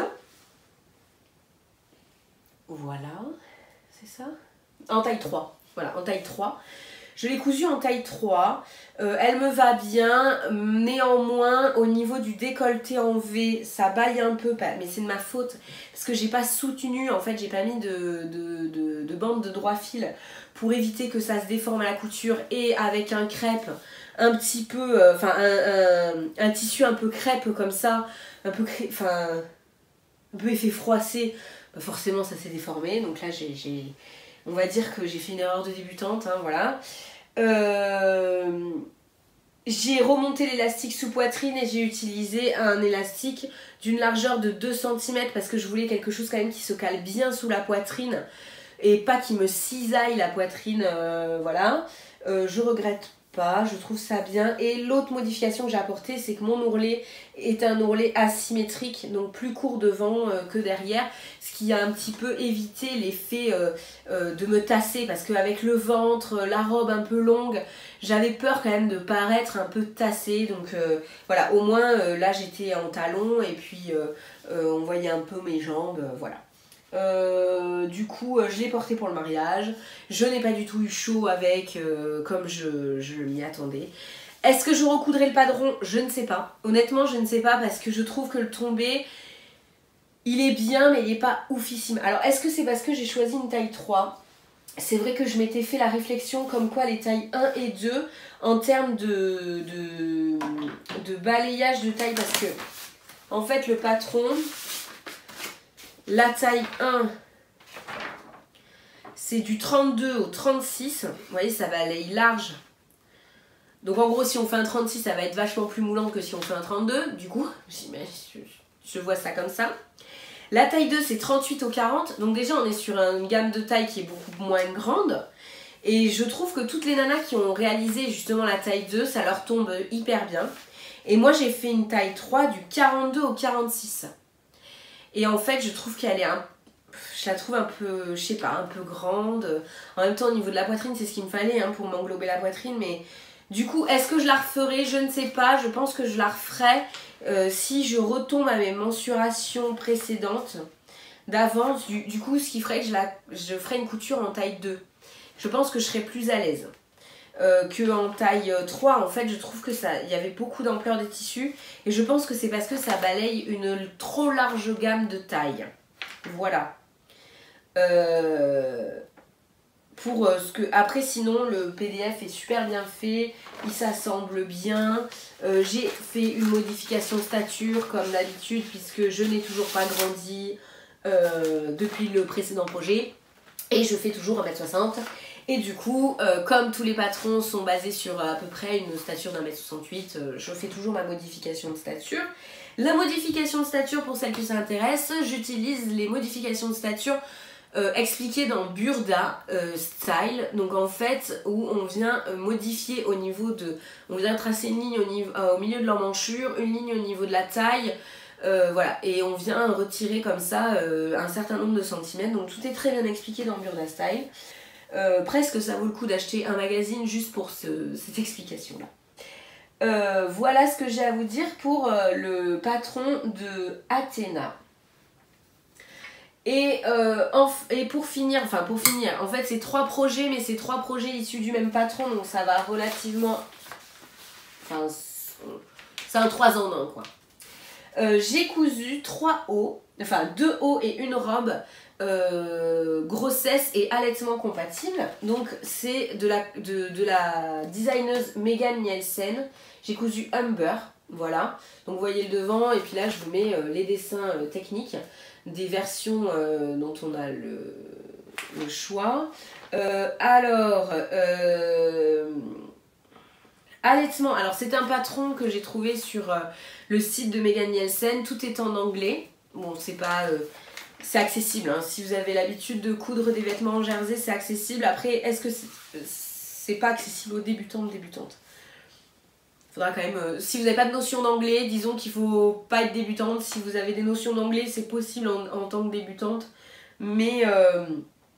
Voilà, c'est ça? En taille trois, voilà, en taille trois. Je l'ai cousue en taille trois, euh, elle me va bien, néanmoins au niveau du décolleté en V, ça baille un peu, mais c'est de ma faute parce que j'ai pas soutenu, en fait j'ai pas mis de, de, de, de bande de droit fil pour éviter que ça se déforme à la couture et avec un crêpe, un petit peu, enfin euh, un, un, un tissu un peu crêpe comme ça, un peu, enfin un peu effet froissé, bah forcément ça s'est déformé. Donc là j'ai, on va dire que j'ai fait une erreur de débutante, hein, voilà. Euh, j'ai remonté l'élastique sous poitrine et j'ai utilisé un élastique d'une largeur de deux centimètres parce que je voulais quelque chose quand même qui se cale bien sous la poitrine et pas qui me cisaille la poitrine, euh, voilà. Euh, je regrette pas, je trouve ça bien. Et l'autre modification que j'ai apportée, c'est que mon ourlet est un ourlet asymétrique, donc plus court devant euh, que derrière, ce qui a un petit peu évité l'effet euh, euh, de me tasser, parce qu'avec le ventre, la robe un peu longue, j'avais peur quand même de paraître un peu tassée. Donc euh, voilà, au moins euh, là j'étais en talons et puis euh, euh, on voyait un peu mes jambes, euh, voilà. Euh, du coup euh, je l'ai porté pour le mariage, je n'ai pas du tout eu chaud avec, euh, comme je, je m'y attendais. Est-ce que je recoudrai le padron? Je ne sais pas, honnêtement je ne sais pas, parce que je trouve que le tombé il est bien mais il n'est pas oufissime. Alors est-ce que c'est parce que j'ai choisi une taille trois? C'est vrai que je m'étais fait la réflexion comme quoi les tailles un et deux en termes de, de, de balayage de taille, parce que en fait le patron, la taille un, c'est du trente-deux au trente-six. Vous voyez, ça balaye large. Donc en gros, si on fait un trente-six, ça va être vachement plus moulant que si on fait un trente-deux. Du coup, je, je vois ça comme ça. La taille deux, c'est trente-huit au quarante. Donc déjà, on est sur une gamme de taille qui est beaucoup moins grande. Et je trouve que toutes les nanas qui ont réalisé justement la taille deux, ça leur tombe hyper bien. Et moi, j'ai fait une taille trois du quarante-deux au quarante-six. Et en fait, je trouve qu'elle est un... Je la trouve un peu, je sais pas, un peu grande. En même temps, au niveau de la poitrine, c'est ce qu'il me fallait hein, pour m'englober la poitrine. Mais du coup, est-ce que je la referai? Je ne sais pas. Je pense que je la referai euh, si je retombe à mes mensurations précédentes d'avance. Du, du coup, ce qui ferait que je, la, je ferai une couture en taille deux. Je pense que je serai plus à l'aise. Euh, qu'en taille trois, en fait je trouve que ça, il y avait beaucoup d'ampleur des tissus et je pense que c'est parce que ça balaye une trop large gamme de tailles. Voilà. Euh, pour euh, ce que après sinon le P D F est super bien fait, il s'assemble bien. Euh, j'ai fait une modification de stature comme d'habitude puisque je n'ai toujours pas grandi euh, depuis le précédent projet et je fais toujours un mètre soixante. Et du coup, euh, comme tous les patrons sont basés sur à peu près une stature d'un mètre soixante-huit, euh, je fais toujours ma modification de stature. La modification de stature, pour celles qui s'intéressent, j'utilise les modifications de stature euh, expliquées dans Burda euh, Style. Donc en fait, où on vient euh, modifier au niveau de... On vient tracer une ligne au, niveau, euh, au milieu de l'emmanchure, une ligne au niveau de la taille, euh, voilà. Et on vient retirer comme ça euh, un certain nombre de centimètres. Donc tout est très bien expliqué dans Burda Style. Euh, presque ça vaut le coup d'acheter un magazine juste pour ce, cette explication là. Euh, voilà ce que j'ai à vous dire pour euh, le patron de Athéna. Et, euh, en, et pour finir, enfin pour finir, en fait c'est trois projets, mais c'est trois projets issus du même patron, donc ça va relativement... Enfin, c'est un trois en un quoi. Euh, j'ai cousu trois hauts, enfin deux hauts et une robe. Euh, grossesse et allaitement compatible. Donc c'est de la, de, de la designeuse Megan Nielsen. J'ai cousu Humber, voilà. Donc vous voyez le devant et puis là je vous mets euh, les dessins euh, techniques des versions euh, dont on a le, le choix. Euh, alors, euh, allaitement, alors c'est un patron que j'ai trouvé sur euh, le site de Megan Nielsen. Tout est en anglais. Bon, c'est pas... Euh, c'est accessible, hein. Si vous avez l'habitude de coudre des vêtements en jersey, c'est accessible. Après, est-ce que c'est pas accessible aux débutants, débutantes? Faudra quand même... Euh, si vous n'avez pas de notion d'anglais, disons qu'il faut pas être débutante. Si vous avez des notions d'anglais, c'est possible en, en tant que débutante. Mais il euh,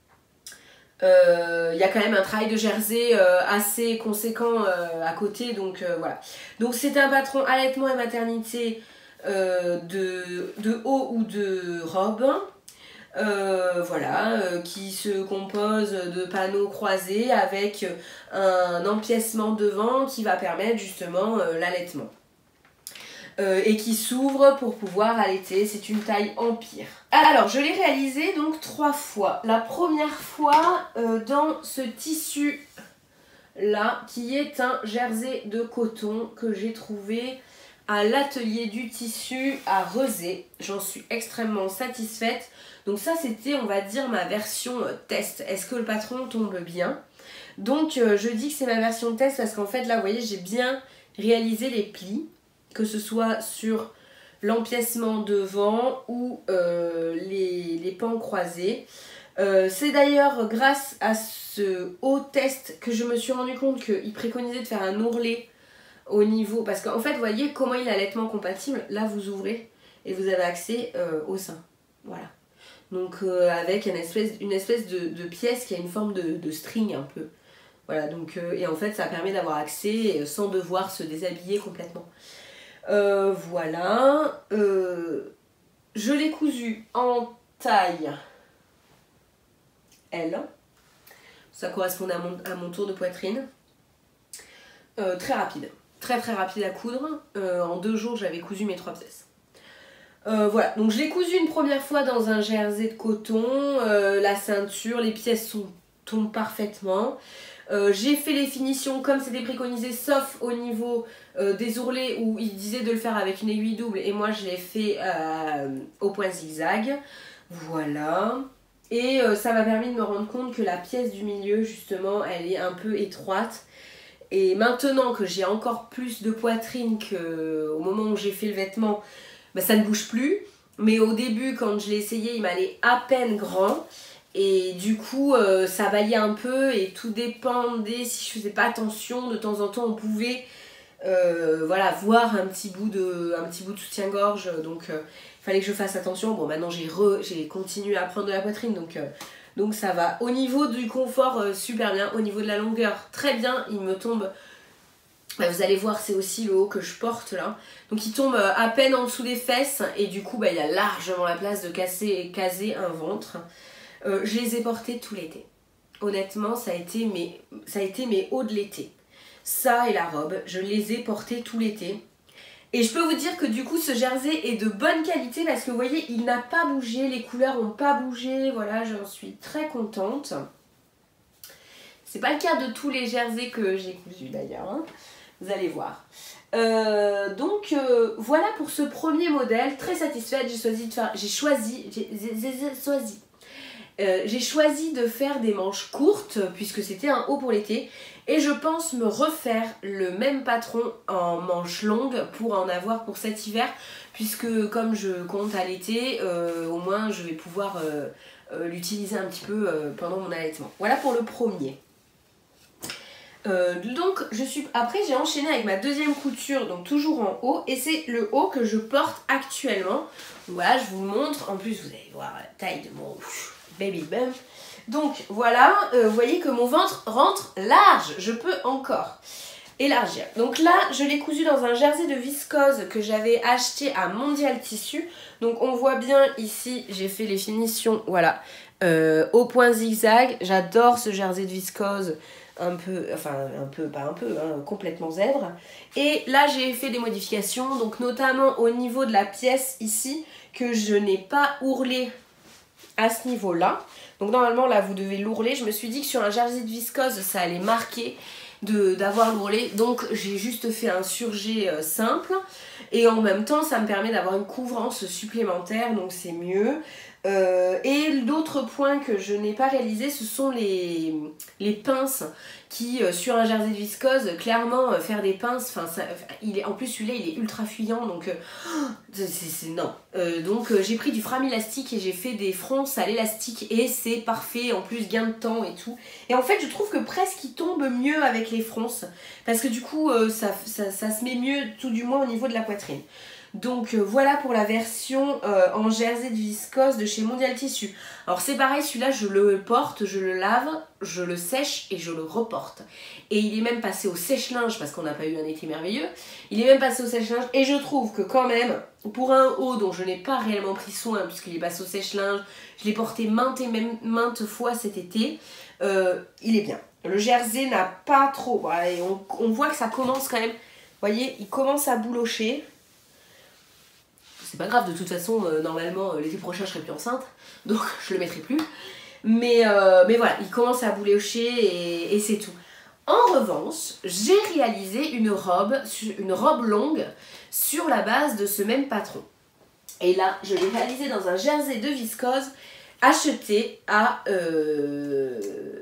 euh, y a quand même un travail de jersey euh, assez conséquent euh, à côté. Donc euh, voilà. Donc c'est un patron allaitement et maternité euh, de, de haut ou de robe. Euh, voilà, euh, qui se compose de panneaux croisés avec un empiècement devant qui va permettre justement euh, l'allaitement. Euh, et qui s'ouvre pour pouvoir allaiter, c'est une taille empire. Alors, je l'ai réalisé donc trois fois. La première fois euh, dans ce tissu là, qui est un jersey de coton que j'ai trouvé à l'atelier du tissu à Rezé. J'en suis extrêmement satisfaite. Donc ça, c'était, on va dire, ma version test. Est-ce que le patron tombe bien? Donc euh, je dis que c'est ma version test parce qu'en fait, là, vous voyez, j'ai bien réalisé les plis, que ce soit sur l'empiècement devant ou euh, les, les pans croisés. Euh, c'est d'ailleurs grâce à ce haut test que je me suis rendu compte qu'il préconisait de faire un ourlet au niveau, parce qu'en fait vous voyez comment il est allaitement compatible. Là vous ouvrez et vous avez accès euh, au sein, voilà, donc euh, avec une espèce, une espèce de, de pièce qui a une forme de, de string un peu, voilà, donc euh, et en fait ça permet d'avoir accès sans devoir se déshabiller complètement. Euh, voilà, euh, je l'ai cousu en taille L, ça correspond à mon, à mon tour de poitrine. Euh, très rapide, très très rapide à coudre. Euh, en deux jours j'avais cousu mes trois pièces. Euh, voilà, donc je l'ai cousu une première fois dans un jersey de coton. Euh, la ceinture, les pièces sont, tombent parfaitement. Euh, j'ai fait les finitions comme c'était préconisé, sauf au niveau euh, des ourlets où il disait de le faire avec une aiguille double et moi je l'ai fait euh, au point zigzag. Voilà. Et euh, ça m'a permis de me rendre compte que la pièce du milieu, justement, elle est un peu étroite. Et maintenant que j'ai encore plus de poitrine qu'au moment où j'ai fait le vêtement, bah, ça ne bouge plus. Mais au début, quand je l'ai essayé, il m'allait à peine grand. Et du coup, euh, ça variait un peu et tout dépendait. Si je faisais pas attention, de temps en temps, on pouvait euh, voilà, voir un petit bout de, un petit bout de soutien-gorge. Donc, euh, il fallait que je fasse attention. Bon, maintenant, j'ai j'ai continué à prendre de la poitrine. Donc, euh, donc ça va. Au niveau du confort, euh, super bien. Au niveau de la longueur, très bien. Il me tombe... Bah, vous allez voir, c'est aussi le haut que je porte là. Donc il tombe à peine en dessous des fesses. Et du coup, bah, il a largement la place de casser, caser un ventre. Euh, je les ai portés tout l'été. Honnêtement, ça a été mes, ça a été mes hauts de l'été. Ça et la robe, je les ai portés tout l'été. Et je peux vous dire que du coup, ce jersey est de bonne qualité parce que vous voyez, il n'a pas bougé, les couleurs n'ont pas bougé. Voilà, j'en suis très contente. C'est pas le cas de tous les jerseys que j'ai cousus d'ailleurs, hein. Vous allez voir. Euh, donc euh, voilà pour ce premier modèle, très satisfaite. J'ai choisi de faire, j'ai choisi, j'ai choisi. Euh, j'ai choisi de faire des manches courtes puisque c'était un haut pour l'été et je pense me refaire le même patron en manches longues pour en avoir pour cet hiver puisque comme je compte à l'été, euh, au moins je vais pouvoir euh, euh, l'utiliser un petit peu euh, pendant mon allaitement. Voilà pour le premier. Euh, donc je suis après j'ai enchaîné avec ma deuxième couture, donc toujours en haut, et c'est le haut que je porte actuellement. Voilà, je vous montre, en plus vous allez voir la taille de mon baby bump. Donc voilà, euh, vous voyez que mon ventre rentre large, je peux encore élargir. Donc là je l'ai cousu dans un jersey de viscose que j'avais acheté à Mondial Tissu. Donc on voit bien ici, j'ai fait les finitions, voilà, euh, au point zigzag. J'adore ce jersey de viscose. Un peu, enfin un peu, pas un peu, hein, complètement zèbre. Et là j'ai fait des modifications, donc notamment au niveau de la pièce ici, que je n'ai pas ourlé à ce niveau-là. Donc normalement là vous devez l'ourler. Je me suis dit que sur un jersey de viscose ça allait marquer d'avoir l'ourlé. Donc j'ai juste fait un surjet euh, simple. Et en même temps ça me permet d'avoir une couvrance supplémentaire, donc c'est mieux. Euh, et l'autre point que je n'ai pas réalisé, ce sont les, les pinces qui, euh, sur un jersey de viscose, clairement, euh, faire des pinces, enfin, il est, en plus celui-là il est ultra fuyant, donc euh, c'est non. Euh, donc euh, j'ai pris du framilastique et j'ai fait des fronces à l'élastique et c'est parfait, en plus gain de temps et tout. Et en fait je trouve que presque il tombe mieux avec les fronces, parce que du coup euh, ça, ça, ça se met mieux, tout du moins au niveau de la poitrine. Donc euh, voilà pour la version euh, en jersey de viscose de chez Mondial Tissu. Alors c'est pareil, celui-là je le porte, je le lave, je le sèche et je le reporte. Et il est même passé au sèche-linge parce qu'on n'a pas eu un été merveilleux. Il est même passé au sèche-linge et je trouve que quand même, pour un haut dont je n'ai pas réellement pris soin puisqu'il est passé au sèche-linge, je l'ai porté maintes et même maintes fois cet été, euh, il est bien. Le jersey n'a pas trop, voilà, et on, on voit que ça commence quand même, vous voyez, il commence à boulocher. C'est pas grave, de toute façon, euh, normalement, euh, l'été prochain, je serai plus enceinte, donc je le mettrai plus. Mais, euh, mais voilà, il commence à boulocher et, et c'est tout. En revanche, j'ai réalisé une robe, une robe longue sur la base de ce même patron. Et là, je l'ai réalisé dans un jersey de viscose acheté à, euh,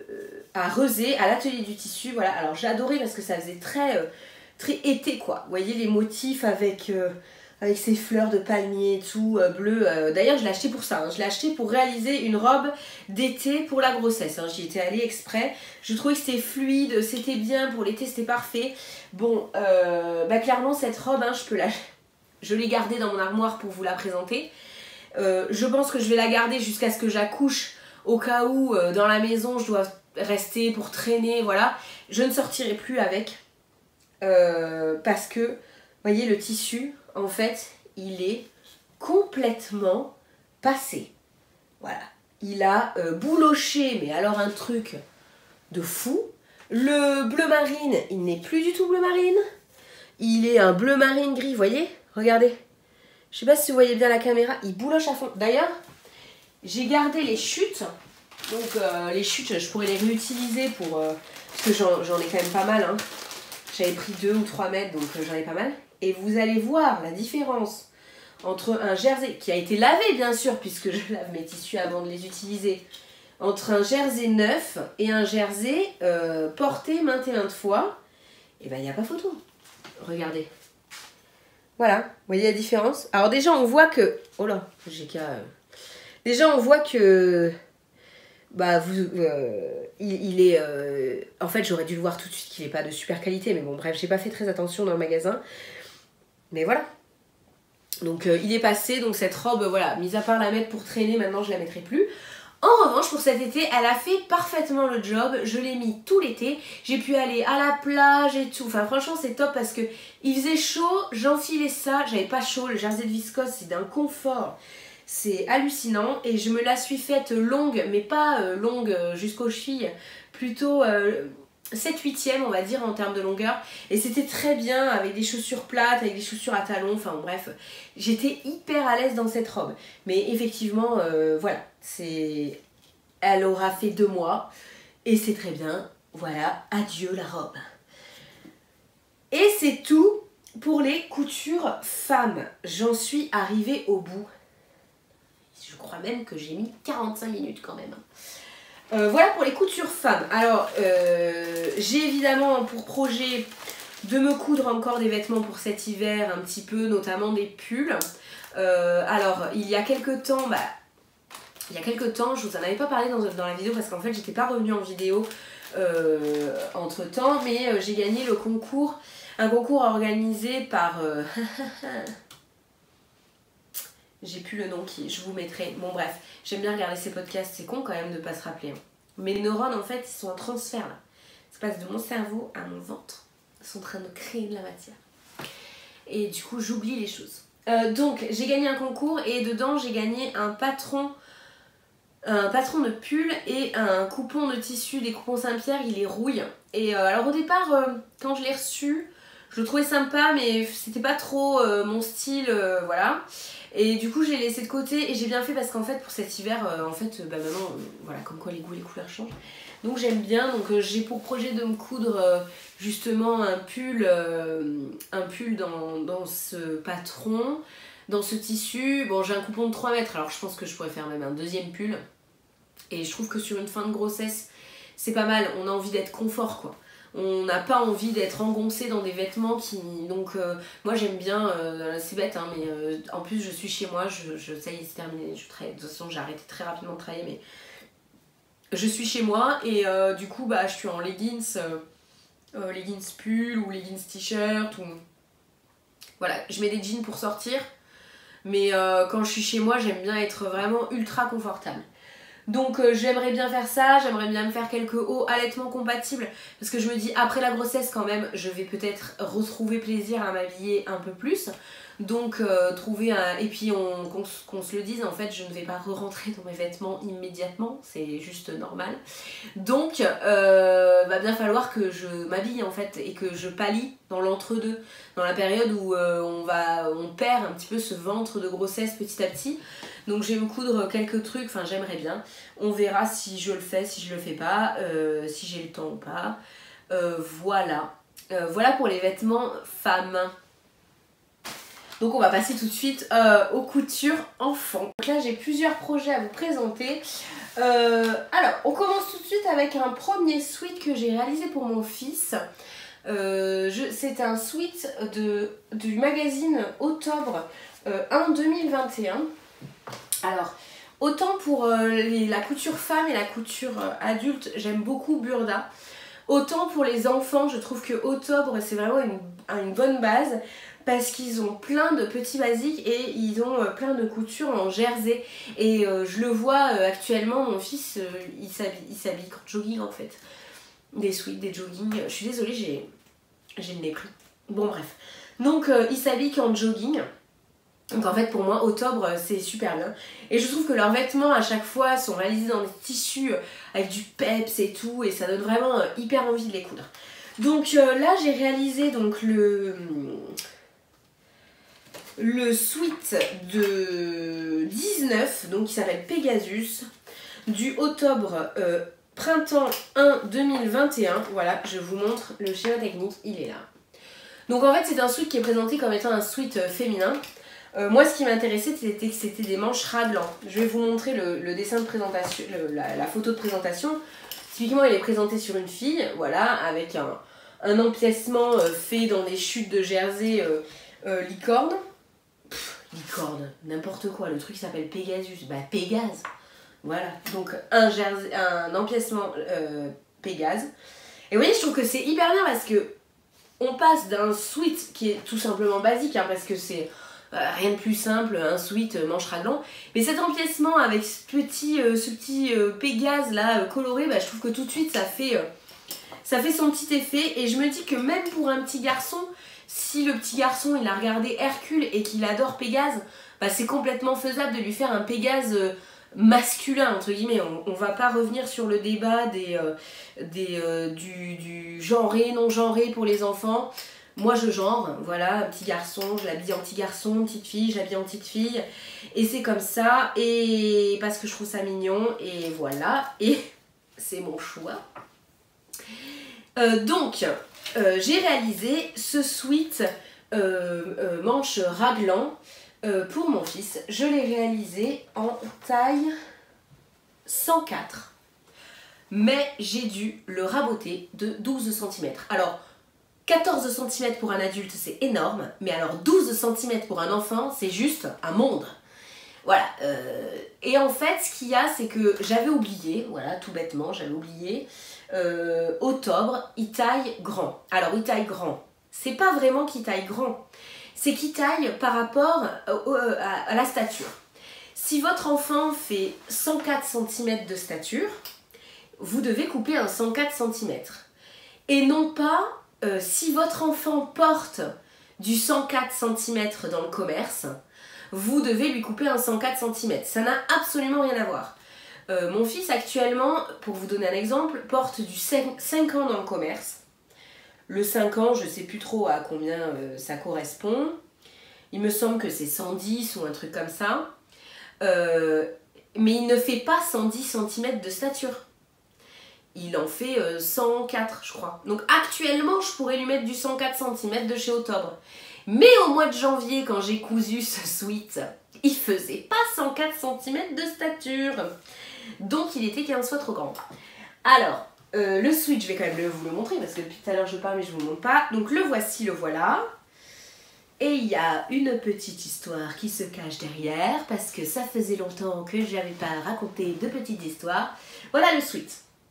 à Rezé, à l'atelier du tissu. Voilà, alors j'ai adoré parce que ça faisait très, euh, très été quoi. Vous voyez les motifs avec, euh, avec ces fleurs de palmier et tout, euh, bleu. Euh, D'ailleurs, je l'ai acheté pour ça. Hein. Je l'ai acheté pour réaliser une robe d'été pour la grossesse. Hein. J'y étais allée exprès. Je trouvais que c'était fluide, c'était bien. Pour l'été, c'était parfait. Bon, euh, bah clairement, cette robe, hein, je peux la... Je l'ai gardée dans mon armoire pour vous la présenter. Euh, je pense que je vais la garder jusqu'à ce que j'accouche, au cas où euh, dans la maison je dois rester pour traîner, voilà. Je ne sortirai plus avec euh, parce que, vous voyez, le tissu, en fait, il est complètement passé. Voilà. Il a euh, bouloché, mais alors un truc de fou. Le bleu marine, il n'est plus du tout bleu marine. Il est un bleu marine gris, vous voyez? Regardez. Je sais pas si vous voyez bien la caméra, il bouloche à fond. D'ailleurs, j'ai gardé les chutes. Donc euh, les chutes, je pourrais les réutiliser pour... Euh, parce que j'en ai quand même pas mal. Hein. J'avais pris deux ou trois mètres, donc euh, j'en ai pas mal. Et vous allez voir la différence entre un jersey, qui a été lavé bien sûr, puisque je lave mes tissus avant de les utiliser, entre un jersey neuf et un jersey euh, porté maintes et maintes fois. Et ben il n'y a pas photo. Regardez. Voilà, vous voyez la différence? Alors déjà on voit que... Oh là, j'ai qu'à... Déjà on voit que... Bah vous... Euh, il, il est... Euh... En fait j'aurais dû le voir tout de suite qu'il n'est pas de super qualité. Mais bon bref, j'ai pas fait très attention dans le magasin. Mais voilà. Donc euh, il est passé, donc cette robe, voilà, mis à part la mettre pour traîner, maintenant je la mettrai plus. En revanche, pour cet été, elle a fait parfaitement le job. Je l'ai mis tout l'été. J'ai pu aller à la plage et tout. Enfin, franchement, c'est top parce que il faisait chaud. J'enfilais ça. J'avais pas chaud. Le jersey de viscose, c'est d'un confort. C'est hallucinant. Et je me la suis faite longue, mais pas euh, longue jusqu'aux chevilles. Plutôt euh, sept huitième, on va dire, en termes de longueur. Et c'était très bien avec des chaussures plates, avec des chaussures à talons. Enfin, bref, j'étais hyper à l'aise dans cette robe. Mais effectivement, euh, voilà. C'est... Elle aura fait deux mois et c'est très bien. Voilà, adieu la robe. Et c'est tout pour les coutures femmes. J'en suis arrivée au bout. Je crois même que j'ai mis quarante-cinq minutes quand même. Euh, voilà pour les coutures femmes. Alors, euh, j'ai évidemment pour projet de me coudre encore des vêtements pour cet hiver, un petit peu, notamment des pulls. Euh, alors, il y a quelques temps... Bah, Il y a quelques temps, je vous en avais pas parlé dans, dans la vidéo parce qu'en fait j'étais pas revenue en vidéo euh, entre temps, mais euh, j'ai gagné le concours, un concours organisé par... Euh, j'ai plus le nom qui, je vous mettrai. Bon bref, j'aime bien regarder ces podcasts, c'est con quand même de pas se rappeler. Hein. Mes neurones en fait ils sont en transfert là. Ça passe de mon cerveau à mon ventre. Ils sont en train de créer de la matière. Et du coup j'oublie les choses. Euh, donc j'ai gagné un concours et dedans j'ai gagné un patron... un patron de pull et un coupon de tissu des coupons Saint-Pierre, il est rouille. Et euh, alors au départ, euh, quand je l'ai reçu, je le trouvais sympa, mais c'était pas trop euh, mon style, euh, voilà. Et du coup, j'ai laissé de côté et j'ai bien fait parce qu'en fait, pour cet hiver, euh, en fait, bah maintenant, euh, voilà, comme quoi les goûts, les couleurs changent. Donc j'aime bien, donc euh, j'ai pour projet de me coudre euh, justement un pull, euh, un pull dans, dans ce patron, dans ce tissu. Bon, j'ai un coupon de trois mètres, alors je pense que je pourrais faire même un deuxième pull. Et je trouve que sur une fin de grossesse, c'est pas mal. On a envie d'être confort, quoi. On n'a pas envie d'être engoncé dans des vêtements qui... Donc, euh, moi, j'aime bien... Euh, c'est bête, hein, mais euh, en plus, je suis chez moi. Je, je, ça y est, c'est terminé. Je travaille. De toute façon, j'ai arrêté très rapidement de travailler, mais... Je suis chez moi et euh, du coup, bah, je suis en leggings, euh, euh, leggings pull ou leggings t-shirt. Ou... Voilà, je mets des jeans pour sortir. Mais euh, quand je suis chez moi, j'aime bien être vraiment ultra confortable. Donc euh, j'aimerais bien faire ça, j'aimerais bien me faire quelques hauts allaitement compatibles parce que je me dis après la grossesse quand même je vais peut-être retrouver plaisir à m'habiller un peu plus. Donc euh, trouver un... Et puis on, qu'on, qu'on se le dise, en fait je ne vais pas re-rentrer dans mes vêtements immédiatement, c'est juste normal. Donc euh, va bien falloir que je m'habille en fait et que je pallie dans l'entre-deux, dans la période où euh, on, va, on perd un petit peu ce ventre de grossesse petit à petit. Donc je vais me coudre quelques trucs, enfin j'aimerais bien. On verra si je le fais, si je le fais pas, euh, si j'ai le temps ou pas. Euh, voilà. Euh, voilà pour les vêtements femmes. Donc on va passer tout de suite euh, aux coutures enfants. Donc là j'ai plusieurs projets à vous présenter. Euh, alors on commence tout de suite avec un premier sweat que j'ai réalisé pour mon fils. Euh, c'est un sweat de, du magazine Octobre euh, un deux mille vingt et un. Alors autant pour euh, les, la couture femme et la couture euh, adulte, j'aime beaucoup Burda. Autant pour les enfants, je trouve que Octobre c'est vraiment une, une bonne base. Parce qu'ils ont plein de petits basiques et ils ont euh, plein de coutures en jersey. Et euh, je le vois euh, actuellement, mon fils, euh, il s'habille en jogging en fait. Des sweats, des jogging. Je suis désolée, j'ai le nez pris. Bon bref. Donc euh, il s'habille qu'en jogging. Donc en fait pour moi, Octobre c'est super bien. Et je trouve que leurs vêtements à chaque fois sont réalisés dans des tissus euh, avec du peps et tout. Et ça donne vraiment euh, hyper envie de les coudre. Donc euh, là j'ai réalisé donc le... le sweat de dix-neuf, donc qui s'appelle Pegasus, du Octobre euh, printemps un deux mille vingt et un. Voilà, je vous montre le schéma technique, il est là. Donc en fait c'est un sweat qui est présenté comme étant un sweat euh, féminin. Euh, moi ce qui m'intéressait c'était que c'était des manches raglans. Je vais vous montrer le, le dessin de présentation, le, la, la photo de présentation. Typiquement il est présenté sur une fille, voilà, avec un, un empiècement euh, fait dans des chutes de jersey euh, euh, licorne. Licorne, n'importe quoi, le truc s'appelle Pegasus, bah Pégase, voilà, donc un, jersey, un empiècement euh, Pégase. Et vous voyez, je trouve que c'est hyper bien parce que on passe d'un sweat qui est tout simplement basique, hein, parce que c'est euh, rien de plus simple, un sweat euh, manche raglan, mais cet empiècement avec ce petit, euh, ce petit euh, Pégase là euh, coloré, bah, je trouve que tout de suite ça fait, euh, ça fait son petit effet. Et je me dis que même pour un petit garçon, si le petit garçon il a regardé Hercule et qu'il adore Pégase, bah c'est complètement faisable de lui faire un Pégase euh, masculin entre guillemets. On, on va pas revenir sur le débat des, euh, des, euh, du, du genré, non genré pour les enfants. Moi je genre, voilà, un petit garçon, je l'habille en petit garçon, petite fille, je l'habille en petite fille. Et c'est comme ça, et parce que je trouve ça mignon, et voilà, et c'est mon choix. Euh, donc... Euh, j'ai réalisé ce sweat euh, euh, manche raglan euh, pour mon fils. Je l'ai réalisé en taille cent quatre. Mais j'ai dû le raboter de douze centimètres. Alors, quatorze centimètres pour un adulte, c'est énorme. Mais alors, douze centimètres pour un enfant, c'est juste un monde. Voilà. Euh, et en fait, ce qu'il y a, c'est que j'avais oublié, voilà, tout bêtement, j'avais oublié... Euh, Octobre, il taille grand. Alors il taille grand, c'est pas vraiment qu'il taille grand, c'est qu'il taille par rapport euh, à, à la stature. Si votre enfant fait cent quatre centimètres de stature, vous devez couper un cent quatre centimètres. Et non pas euh, si votre enfant porte du cent quatre centimètres dans le commerce, vous devez lui couper un cent quatre centimètres. Ça n'a absolument rien à voir. Euh, mon fils actuellement, pour vous donner un exemple, porte du cinq ans dans le commerce. Le cinq ans, je ne sais plus trop à combien euh, ça correspond. Il me semble que c'est cent dix ou un truc comme ça. Euh, mais il ne fait pas cent dix centimètres de stature. Il en fait euh, cent quatre, je crois. Donc actuellement, je pourrais lui mettre du cent quatre centimètres de chez Octobre. Mais au mois de janvier, quand j'ai cousu ce sweat, il faisait pas cent quatre centimètres de stature. Donc il était quinze fois trop grand. Alors, euh, le sweat, je vais quand même le, vous le montrer parce que depuis tout à l'heure je parle mais je vous le montre pas. Donc le voici, le voilà. Et il y a une petite histoire qui se cache derrière parce que ça faisait longtemps que je n'avais pas raconté de petites histoires. Voilà le sweat.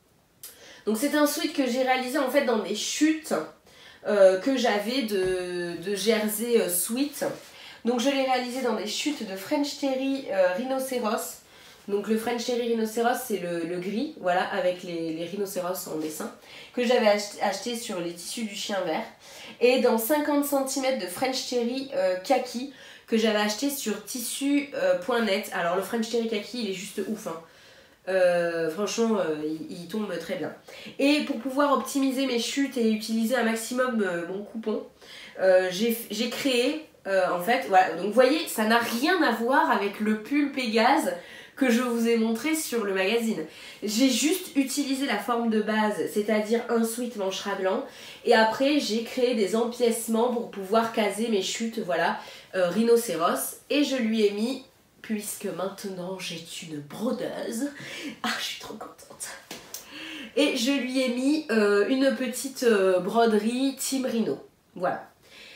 Donc c'est un sweat que j'ai réalisé en fait dans des chutes euh, que j'avais de, de jersey euh, sweat. Donc je l'ai réalisé dans des chutes de French Terry euh, Rhinocéros. Donc le French Terry Rhinocéros, c'est le, le gris, voilà, avec les, les rhinocéros en dessin, que j'avais acheté, acheté sur les tissus du chien vert. Et dans cinquante centimètres de French Terry euh, kaki, que j'avais acheté sur tissu point net. Euh, Alors le French Terry kaki, il est juste ouf, hein. Euh, franchement, euh, il, il tombe très bien. Et pour pouvoir optimiser mes chutes et utiliser un maximum euh, mon coupon, euh, j'ai créé, euh, en fait, voilà. Donc vous voyez, ça n'a rien à voir avec le pull Pégase que je vous ai montré sur le magazine. J'ai juste utilisé la forme de base, c'est-à-dire un sweat manche raglan, et après j'ai créé des empiècements pour pouvoir caser mes chutes, voilà, euh, rhinocéros, et je lui ai mis, puisque maintenant j'ai une brodeuse, ah je suis trop contente, et je lui ai mis euh, une petite euh, broderie Team Rhino, voilà.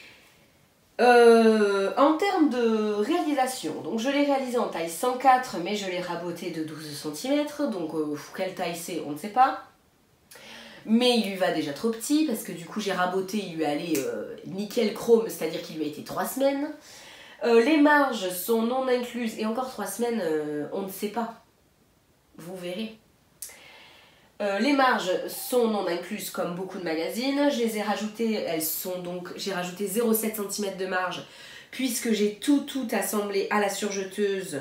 Euh, en termes de réalisation, donc je l'ai réalisé en taille cent quatre, mais je l'ai raboté de douze centimètres, donc euh, quelle taille c'est, on ne sait pas. Mais il lui va déjà trop petit, parce que du coup j'ai raboté, il lui allait euh, nickel chrome, c'est-à-dire qu'il lui a été trois semaines. Euh, les marges sont non incluses, et encore trois semaines, euh, on ne sait pas. Vous verrez. Euh, les marges sont non incluses comme beaucoup de magazines, je les ai rajoutées, elles sont donc, j'ai rajouté zéro virgule sept centimètres de marge puisque j'ai tout tout assemblé à la surjeteuse,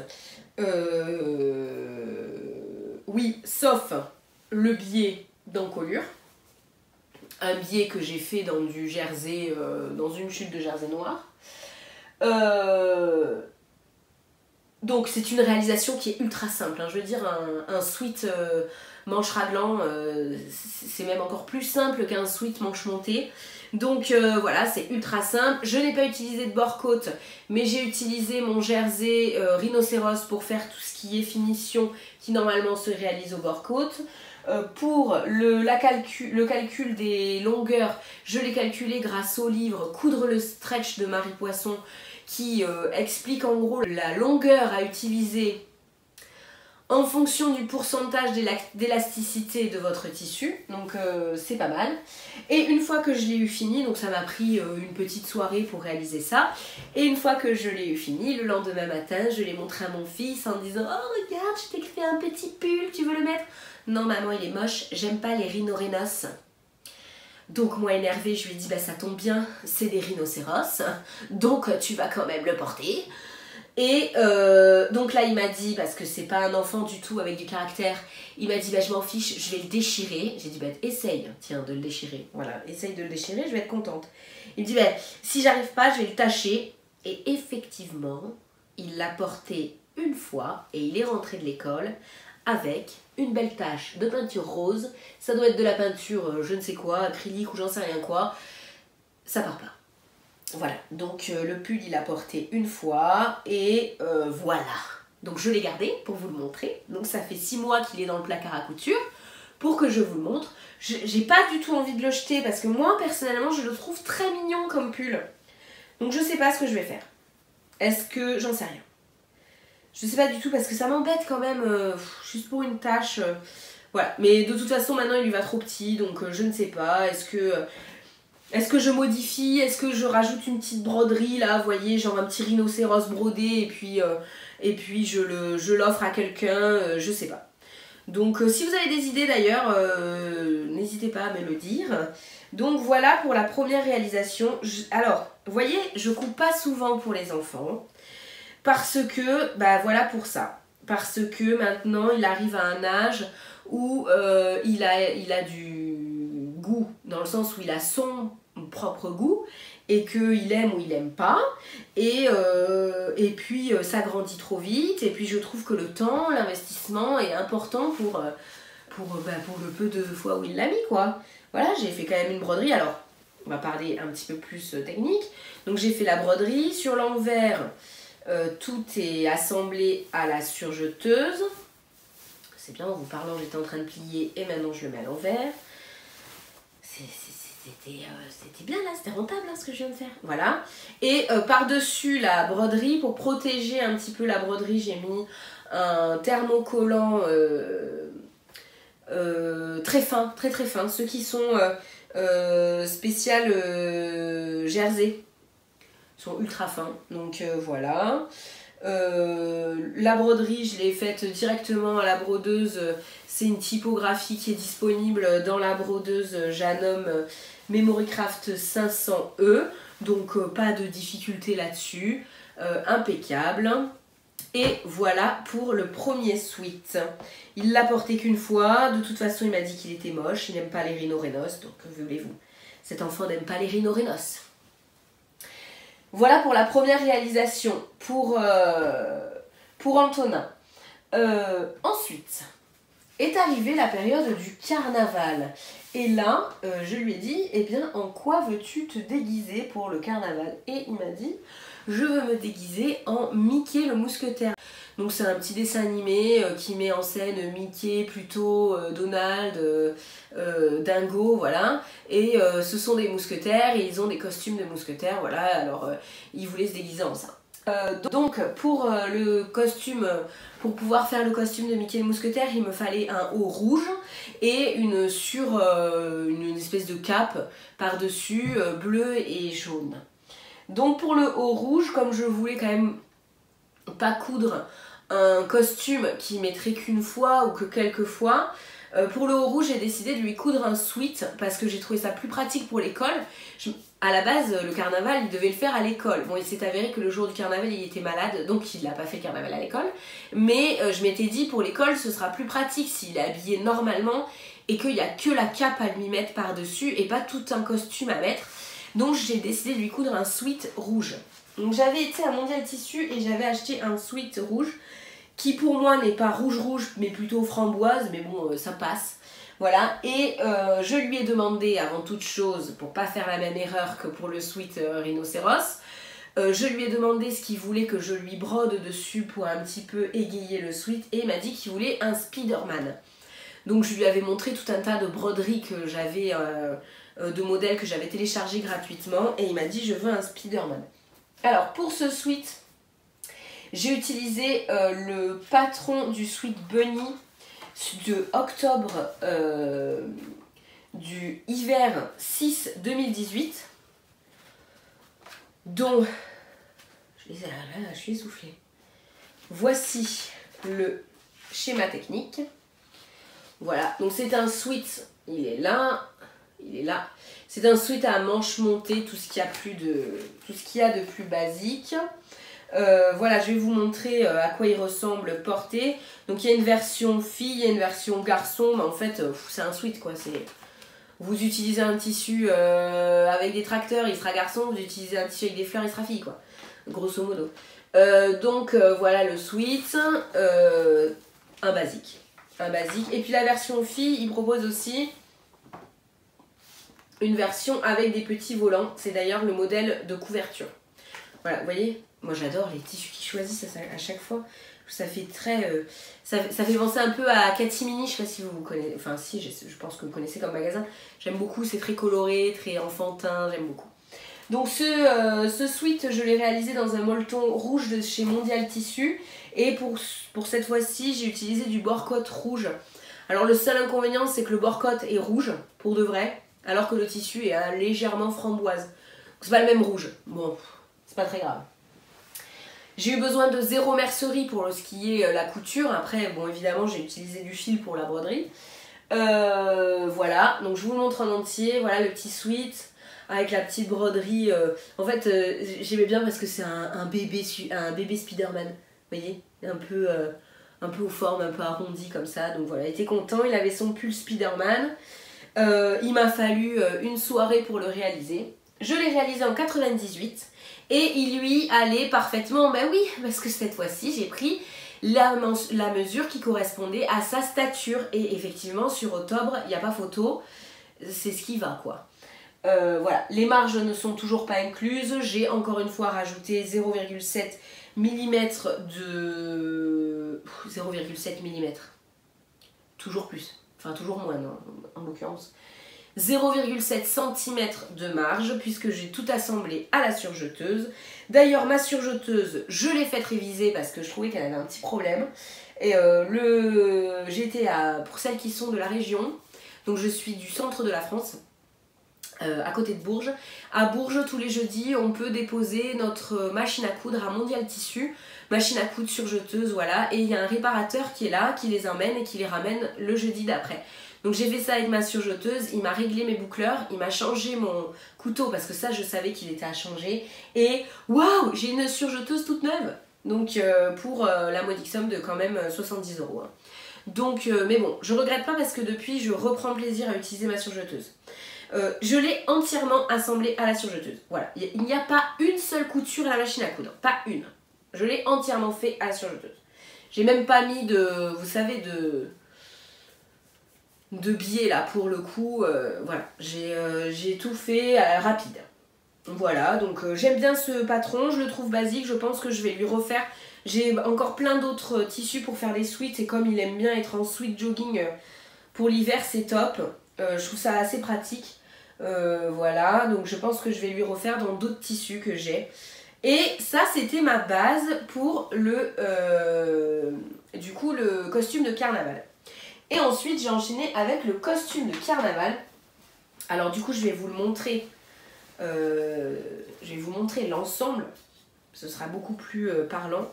euh, oui, sauf le biais d'encolure, un biais que j'ai fait dans du jersey, euh, dans une chute de jersey noir. Euh, donc c'est une réalisation qui est ultra simple, hein. Je veux dire un, un sweat euh, manche raglan, euh, c'est même encore plus simple qu'un sweat manche montée. Donc euh, voilà, c'est ultra simple. Je n'ai pas utilisé de bord-côte, mais j'ai utilisé mon jersey euh, rhinocéros pour faire tout ce qui est finition qui normalement se réalise au bord-côte. Euh, pour le, la calcul, le calcul des longueurs, je l'ai calculé grâce au livre Coudre le stretch de Marie Poisson qui euh, explique en gros la longueur à utiliser en fonction du pourcentage d'élasticité de votre tissu, donc euh, c'est pas mal. Et une fois que je l'ai eu fini, donc ça m'a pris euh, une petite soirée pour réaliser ça, et une fois que je l'ai eu fini, le lendemain matin, je l'ai montré à mon fils en disant « Oh regarde, je t'ai fait un petit pull, tu veux le mettre ?» Non maman, il est moche, j'aime pas les rhino-rhinos. Donc moi énervée, je lui ai dit bah ça tombe bien, c'est des rhinocéros, donc tu vas quand même le porter. Et euh, donc là il m'a dit, parce que c'est pas un enfant du tout avec du caractère, il m'a dit bah je m'en fiche, je vais le déchirer. J'ai dit bah essaye, tiens, de le déchirer. Voilà, essaye de le déchirer, je vais être contente. Il me dit bah si j'arrive pas, je vais le tâcher. Et effectivement, il l'a porté une fois et il est rentré de l'école avec une belle tache de peinture rose. Ça doit être de la peinture, euh, je ne sais quoi, acrylique ou j'en sais rien quoi. Ça part pas. Voilà, donc euh, le pull il a porté une fois et euh, voilà. Donc je l'ai gardé pour vous le montrer. Donc ça fait six mois qu'il est dans le placard à couture pour que je vous le montre. J'ai pas du tout envie de le jeter parce que moi personnellement je le trouve très mignon comme pull. Donc je sais pas ce que je vais faire. Est-ce que... J'en sais rien. Je sais pas du tout parce que ça m'embête quand même, euh, juste pour une tâche. Euh, voilà, mais de toute façon maintenant il lui va trop petit donc euh, je ne sais pas. Est-ce que... Euh, Est-ce que je modifie? Est-ce que je rajoute une petite broderie là, vous voyez, genre un petit rhinocéros brodé et puis, euh, et puis je le, je l'offre à quelqu'un, euh, je sais pas. Donc euh, si vous avez des idées d'ailleurs, euh, n'hésitez pas à me le dire. Donc voilà pour la première réalisation. Je, alors, vous voyez, je coupe pas souvent pour les enfants parce que, bah voilà pour ça. Parce que maintenant il arrive à un âge où euh, il, a, il a du goût, dans le sens où il a son propre goût et qu'il aime ou il aime pas et, euh, et puis euh, ça grandit trop vite et puis je trouve que le temps, l'investissement est important pour, euh, pour, bah, pour le peu de fois où il l'a mis quoi. Voilà, j'ai fait quand même une broderie, alors on va parler un petit peu plus euh, technique. Donc j'ai fait la broderie, sur l'envers euh, tout est assemblé à la surjeteuse. C'est bien, en vous parlant j'étais en train de plier et maintenant je le mets à l'envers. C'était euh, bien là, c'était rentable là, ce que je viens de faire. Voilà. Et euh, par-dessus la broderie, pour protéger un petit peu la broderie, j'ai mis un thermocollant euh, euh, très fin, très très fin. Ceux qui sont euh, euh, spécial euh, jersey sont ultra fins. Donc euh, voilà. Euh, la broderie, je l'ai faite directement à la brodeuse. C'est une typographie qui est disponible dans la brodeuse Janome Memorycraft cinq cents E. Donc euh, pas de difficulté là-dessus. Euh, impeccable. Et voilà pour le premier sweat. Il l'a porté qu'une fois. De toute façon, il m'a dit qu'il était moche. Il n'aime pas les rhino-rhinos. Donc, que voulez-vous? Cet enfant n'aime pas les rhino-rhinos. Voilà pour la première réalisation pour, euh, pour Antonin. Euh, ensuite, est arrivée la période du carnaval. Et là, euh, je lui ai dit, eh bien, en quoi veux-tu te déguiser pour le carnaval? Et il m'a dit, je veux me déguiser en Mickey le mousquetaire. Donc c'est un petit dessin animé euh, qui met en scène Mickey, plutôt euh, Donald, euh, euh, Dingo, voilà. Et euh, ce sont des mousquetaires et ils ont des costumes de mousquetaires, voilà. Alors euh, ils voulaient se déguiser en ça. Euh, donc pour euh, le costume, pour pouvoir faire le costume de Mickey le mousquetaire, il me fallait un haut rouge et une sur euh, une espèce de cape par-dessus euh, bleu et jaune. Donc pour le haut rouge, comme je voulais quand même pas coudre un costume qui mettrait qu'une fois ou que quelques fois, euh, pour le haut rouge j'ai décidé de lui coudre un sweat parce que j'ai trouvé ça plus pratique pour l'école. À la base le carnaval il devait le faire à l'école. Bon, il s'est avéré que le jour du carnaval il était malade donc il n'a pas fait le carnaval à l'école, mais euh, je m'étais dit pour l'école ce sera plus pratique s'il est habillé normalement et qu'il n'y a que la cape à lui mettre par dessus et pas tout un costume à mettre. Donc j'ai décidé de lui coudre un sweat rouge. Donc j'avais été à Mondial Tissu et j'avais acheté un sweat rouge qui pour moi n'est pas rouge rouge mais plutôt framboise, mais bon euh, ça passe. Voilà, et euh, je lui ai demandé avant toute chose, pour pas faire la même erreur que pour le sweat euh, rhinocéros, euh, je lui ai demandé ce qu'il voulait que je lui brode dessus pour un petit peu égayer le sweat et il m'a dit qu'il voulait un Spider-Man. Donc je lui avais montré tout un tas de broderies que j'avais, euh, euh, de modèles que j'avais téléchargés gratuitement et il m'a dit je veux un Spider-Man. Alors pour ce sweat, j'ai utilisé euh, le patron du sweat Bunny de octobre euh, du hiver six deux mille dix-huit. Donc, je, les, là, là, je suis essoufflée. Voici le schéma technique. Voilà, donc c'est un sweat, il est là, il est là. C'est un sweat à manches montées, tout ce qu'il y a plus de, tout ce qu'il y a de plus basique. Euh, voilà, je vais vous montrer euh, à quoi il ressemble porté. Donc il y a une version fille, il y a une version garçon, mais en fait euh, c'est un sweat quoi. Vous utilisez un tissu euh, avec des tracteurs, il sera garçon. Vous utilisez un tissu avec des fleurs, il sera fille quoi. Grosso modo. Euh, donc euh, voilà le sweat, euh, un basique. Un basique. Et puis la version fille, il propose aussi une version avec des petits volants. C'est d'ailleurs le modèle de couverture. Voilà, vous voyez, moi j'adore les tissus qu'ils choisissent à chaque fois. Ça fait très... Euh, ça, ça fait penser un peu à Catimini, je sais pas si vous vous connaissez. Enfin si, je, je pense que vous connaissez comme magasin. J'aime beaucoup, c'est très coloré, très enfantin, j'aime beaucoup. Donc ce, euh, ce sweat, je l'ai réalisé dans un molleton rouge de chez Mondial Tissu. Et pour, pour cette fois-ci, j'ai utilisé du bord-côte rouge. Alors le seul inconvénient, c'est que le bord-côte est rouge, pour de vrai, alors que le tissu est euh, légèrement framboise. C'est pas le même rouge. Bon, c'est pas très grave. J'ai eu besoin de zéro mercerie pour ce qui est la couture. Après, bon, évidemment, j'ai utilisé du fil pour la broderie. Euh, voilà, donc je vous le montre en entier. Voilà le petit sweat avec la petite broderie. Euh, en fait, euh, j'aimais bien parce que c'est un, un bébé, un bébé Spider-Man. Vous voyez, un peu, euh, un peu aux formes, un peu arrondies comme ça. Donc voilà, il était content. Il avait son pull Spider-Man. Euh, il m'a fallu une soirée pour le réaliser. Je l'ai réalisé en quatre-vingt-dix-huit. Et il lui allait parfaitement, ben oui, parce que cette fois-ci, j'ai pris la, la mesure qui correspondait à sa stature. Et effectivement, sur octobre, il n'y a pas photo, c'est ce qui va, quoi. Euh, voilà, les marges ne sont toujours pas incluses. J'ai encore une fois rajouté zéro virgule sept millimètres de... zéro virgule sept millimètres. Toujours plus, enfin toujours moins, non, en l'occurrence. zéro virgule sept centimètres de marge puisque j'ai tout assemblé à la surjeteuse. D'ailleurs ma surjeteuse je l'ai faite réviser parce que je trouvais qu'elle avait un petit problème. Et euh, le... j'étais à... pour celles qui sont de la région, donc je suis du centre de la France, euh, à côté de Bourges. À Bourges tous les jeudis on peut déposer notre machine à coudre à Mondial Tissu. Machine à coudre surjeteuse, voilà. Et il y a un réparateur qui est là, qui les emmène et qui les ramène le jeudi d'après. Donc j'ai fait ça avec ma surjeteuse, il m'a réglé mes boucleurs, il m'a changé mon couteau parce que ça je savais qu'il était à changer. Et waouh, j'ai une surjeteuse toute neuve. Donc euh, pour euh, la modique somme de quand même soixante-dix euros. Hein. Donc, euh, mais bon, je regrette pas parce que depuis je reprends plaisir à utiliser ma surjeteuse. Euh, je l'ai entièrement assemblée à la surjeteuse. Voilà, il n'y a pas une seule couture à la machine à coudre, pas une. Je l'ai entièrement fait à la surjeteuse. J'ai même pas mis de, vous savez, de, de biais là pour le coup. Euh, voilà, j'ai euh, j'ai tout fait euh, rapide. Voilà, donc euh, j'aime bien ce patron, je le trouve basique, je pense que je vais lui refaire. J'ai encore plein d'autres tissus pour faire les sweats et comme il aime bien être en sweat jogging euh, pour l'hiver, c'est top. Euh, je trouve ça assez pratique. Euh, voilà, donc je pense que je vais lui refaire dans d'autres tissus que j'ai. Et ça, c'était ma base pour le, euh, du coup, le costume de carnaval. Et ensuite, j'ai enchaîné avec le costume de carnaval. Alors du coup, je vais vous le montrer. Euh, je vais vous montrer l'ensemble. Ce sera beaucoup plus euh, parlant.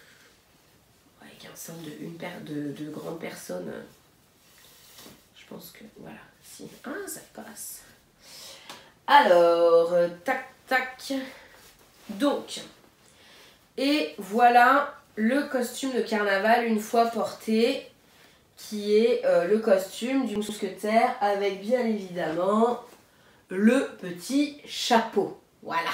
Avec un ensemble de, une paire de, de grandes personnes. Je pense que, voilà. Si. Ah, ça passe. Alors, euh, tac, tac. Donc, et voilà le costume de carnaval une fois porté, qui est euh, le costume du mousquetaire avec bien évidemment le petit chapeau. Voilà.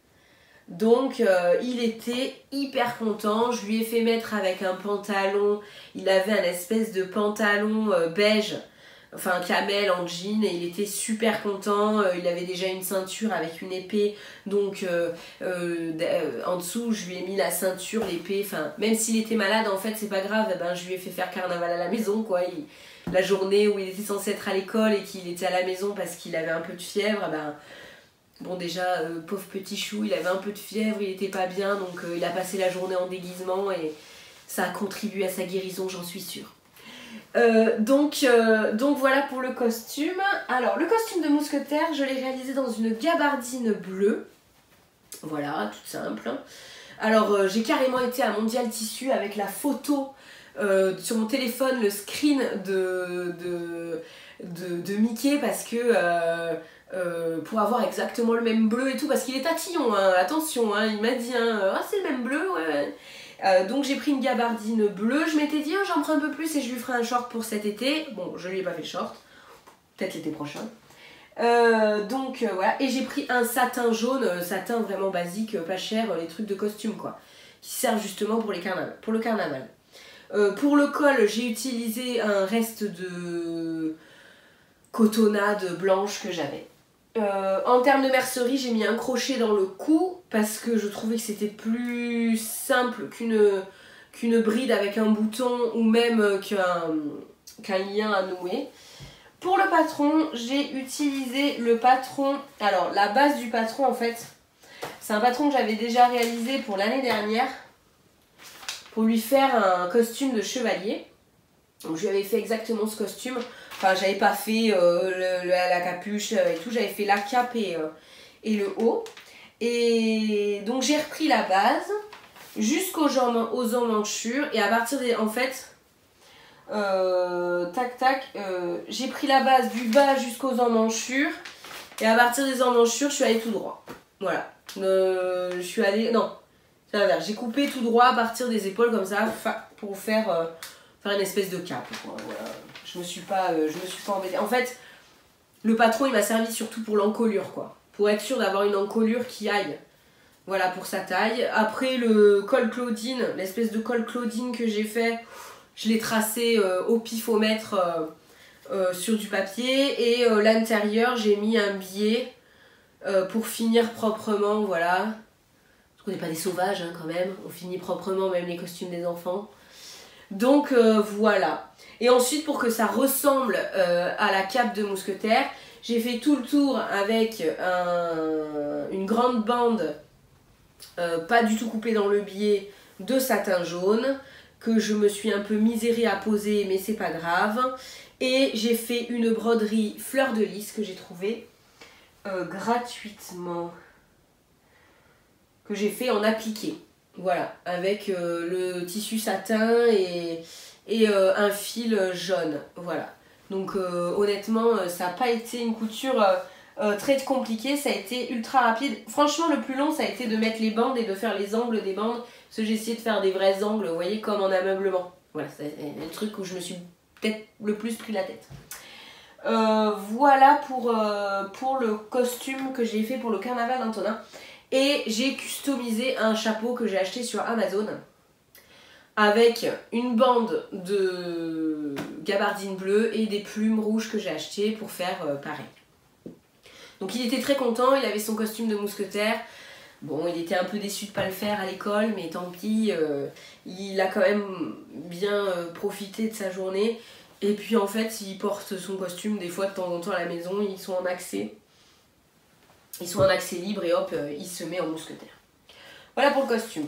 Donc, euh, il était hyper content. Je lui ai fait mettre avec un pantalon. Il avait un espèce de pantalon euh, beige. Enfin, camel en jean, et il était super content. Euh, il avait déjà une ceinture avec une épée, donc euh, euh, euh, en dessous je lui ai mis la ceinture, l'épée, enfin même s'il était malade en fait c'est pas grave, eh ben, je lui ai fait faire carnaval à la maison quoi. Il, la journée où il était censé être à l'école et qu'il était à la maison parce qu'il avait un peu de fièvre, eh ben, bon déjà euh, pauvre petit chou, il avait un peu de fièvre, il était pas bien, donc euh, il a passé la journée en déguisement et ça a contribué à sa guérison, j'en suis sûre. Euh, donc, euh, donc voilà pour le costume. Alors le costume de mousquetaire, je l'ai réalisé dans une gabardine bleue. Voilà, toute simple. Alors euh, j'ai carrément été à Mondial Tissu avec la photo euh, sur mon téléphone, le screen de, de, de, de Mickey parce que euh, euh, pour avoir exactement le même bleu et tout, parce qu'il est tatillon, hein, attention, hein, il m'a dit hein, ah c'est le même bleu, ouais. Euh, donc j'ai pris une gabardine bleue, je m'étais dit oh, j'en prends un peu plus et je lui ferai un short pour cet été. Bon, je lui ai pas fait le short, peut-être l'été prochain. Euh, donc euh, voilà, et j'ai pris un satin jaune, euh, satin vraiment basique, euh, pas cher, euh, les trucs de costume quoi, qui servent justement pour, les carnaval, pour le carnaval. Euh, pour le col, j'ai utilisé un reste de cotonnade blanche que j'avais. Euh, en termes de mercerie, j'ai mis un crochet dans le cou parce que je trouvais que c'était plus simple qu'une qu'une bride avec un bouton ou même qu'un qu'un lien à nouer. Pour le patron, j'ai utilisé le patron. Alors, la base du patron, en fait, c'est un patron que j'avais déjà réalisé pour l'année dernière pour lui faire un costume de chevalier. Donc, je lui avais fait exactement ce costume. Enfin, j'avais pas fait euh, le, le, la capuche et tout, j'avais fait la cape et, euh, et le haut. Et donc, j'ai repris la base jusqu'aux aux emmanchures. Et à partir des... En fait, euh, tac, tac, euh, j'ai pris la base du bas jusqu'aux emmanchures. Et à partir des emmanchures, je suis allée tout droit. Voilà. Euh, je suis allée... Non, c'est l'inverse. J'ai coupé tout droit à partir des épaules comme ça pour faire, euh, faire une espèce de cape. Voilà. Je me suis pas, euh, je me suis pas embêtée. En fait, le patron, il m'a servi surtout pour l'encolure, quoi. Pour être sûr d'avoir une encolure qui aille. Voilà, pour sa taille. Après, le col Claudine, l'espèce de col Claudine que j'ai fait, je l'ai tracé euh, au pifomètre euh, euh, sur du papier. Et euh, l'intérieur, j'ai mis un biais euh, pour finir proprement, voilà. Parce qu'on n'est pas des sauvages, hein, quand même. On finit proprement même les costumes des enfants. Donc, euh, voilà. Et ensuite, pour que ça ressemble euh, à la cape de mousquetaire, j'ai fait tout le tour avec un, une grande bande, euh, pas du tout coupée dans le biais, de satin jaune, que je me suis un peu misérée à poser, mais c'est pas grave. Et j'ai fait une broderie fleur de lys que j'ai trouvée euh, gratuitement, que j'ai fait en appliqué. Voilà, avec euh, le tissu satin et... et euh, un fil jaune, voilà. Donc euh, honnêtement, ça n'a pas été une couture euh, euh, très compliquée, ça a été ultra rapide. Franchement, le plus long, ça a été de mettre les bandes et de faire les angles des bandes, parce que j'ai essayé de faire des vrais angles, vous voyez, comme en ameublement. Voilà, c'est le truc où je me suis peut-être le plus pris la tête. Euh, voilà pour, euh, pour le costume que j'ai fait pour le carnaval d'Antonin. Et j'ai customisé un chapeau que j'ai acheté sur Amazon. avec une bande de gabardine bleue et des plumes rouges que j'ai achetées pour faire euh, pareil. Donc il était très content, il avait son costume de mousquetaire. Bon, il était un peu déçu de ne pas le faire à l'école, mais tant pis, euh, il a quand même bien euh, profité de sa journée. Et puis en fait, il porte son costume des fois de temps en temps à la maison, ils sont en accès. Ils sont en accès libre et hop, euh, il se met en mousquetaire. Voilà pour le costume.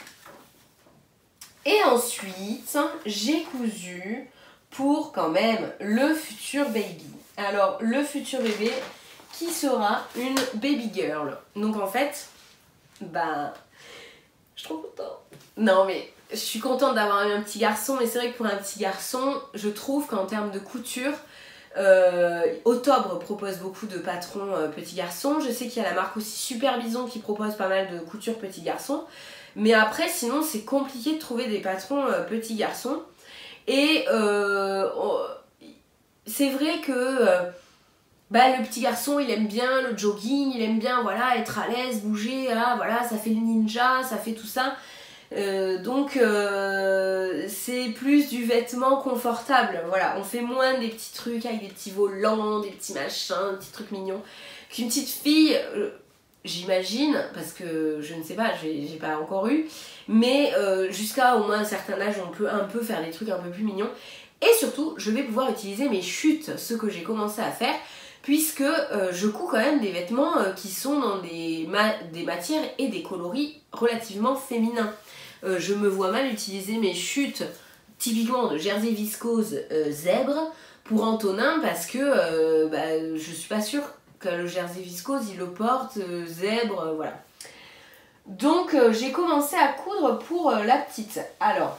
Et ensuite, j'ai cousu pour quand même le futur baby. Alors, le futur bébé qui sera une baby girl. Donc en fait, bah, je suis trop contente. Non mais, je suis contente d'avoir un petit garçon, mais c'est vrai que pour un petit garçon, je trouve qu'en termes de couture, euh, Octobre propose beaucoup de patrons euh, petits garçons. Je sais qu'il y a la marque aussi Super Bison qui propose pas mal de couture petits garçons. Mais après, sinon, c'est compliqué de trouver des patrons euh, petits garçons. Et euh, oh, c'est vrai que euh, bah, le petit garçon, il aime bien le jogging, il aime bien voilà, être à l'aise, bouger, ah, voilà, ça fait le ninja, ça fait tout ça. Euh, donc euh, c'est plus du vêtement confortable, voilà, on fait moins des petits trucs avec des petits volants, des petits machins, des petits trucs mignons qu'une petite fille, euh, j'imagine, parce que je ne sais pas, j'ai pas encore eu, mais euh, jusqu'à au moins un certain âge on peut un peu faire des trucs un peu plus mignons. Et surtout je vais pouvoir utiliser mes chutes, ce que j'ai commencé à faire, puisque euh, je couds quand même des vêtements euh, qui sont dans des, ma des matières et des coloris relativement féminins. Euh, je me vois mal utiliser mes chutes typiquement de jersey viscose euh, zèbre pour Antonin parce que euh, bah, je suis pas sûre que le jersey viscose il le porte euh, zèbre, euh, voilà. Donc euh, j'ai commencé à coudre pour euh, la petite. Alors,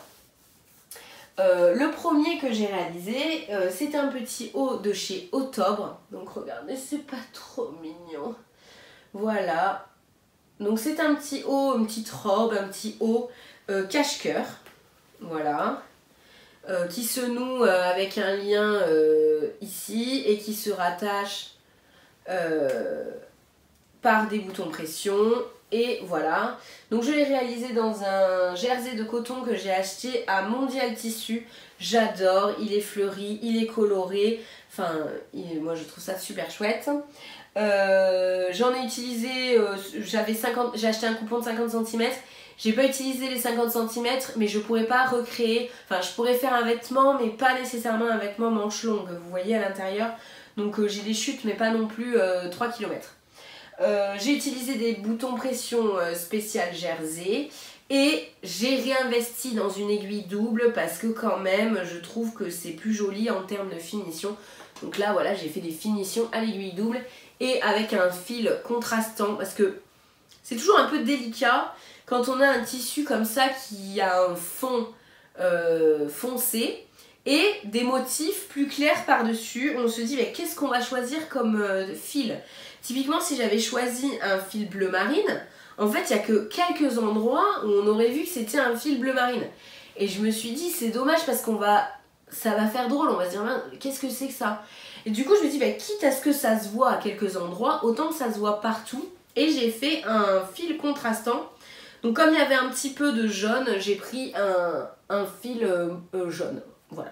euh, le premier que j'ai réalisé, euh, c'est un petit haut de chez Octobre. Donc regardez, c'est pas trop mignon. Voilà. Donc c'est un petit haut, une petite robe, un petit haut euh, cache-cœur, voilà, euh, qui se noue euh, avec un lien euh, ici et qui se rattache euh, par des boutons pression. Et voilà, donc je l'ai réalisé dans un jersey de coton que j'ai acheté à Mondial Tissu. J'adore, il est fleuri, il est coloré, enfin il, moi je trouve ça super chouette. Euh, j'en ai utilisé, euh, j'avais cinquante, j'ai acheté un coupon de cinquante centimètres, j'ai pas utilisé les cinquante centimètres, mais je pourrais pas recréer, enfin je pourrais faire un vêtement mais pas nécessairement un vêtement manche longue, vous voyez à l'intérieur, donc euh, j'ai des chutes mais pas non plus euh, trois kilomètres. Euh, j'ai utilisé des boutons pression euh, spécial jersey et j'ai réinvesti dans une aiguille double parce que quand même je trouve que c'est plus joli en termes de finition. Donc là voilà, j'ai fait des finitions à l'aiguille double et avec un fil contrastant parce que c'est toujours un peu délicat quand on a un tissu comme ça qui a un fond euh, foncé et des motifs plus clairs par-dessus. On se dit mais qu'est-ce qu'on va choisir comme euh, fil? Typiquement si j'avais choisi un fil bleu marine, en fait il n'y a que quelques endroits où on aurait vu que c'était un fil bleu marine. Et je me suis dit c'est dommage parce qu'on va, ça va faire drôle, on va se dire qu'est-ce que c'est que ça? Et du coup je me dis bah, quitte à ce que ça se voit à quelques endroits, autant que ça se voit partout. Et j'ai fait un fil contrastant. Donc comme il y avait un petit peu de jaune, j'ai pris un, un fil euh, euh, jaune. Voilà.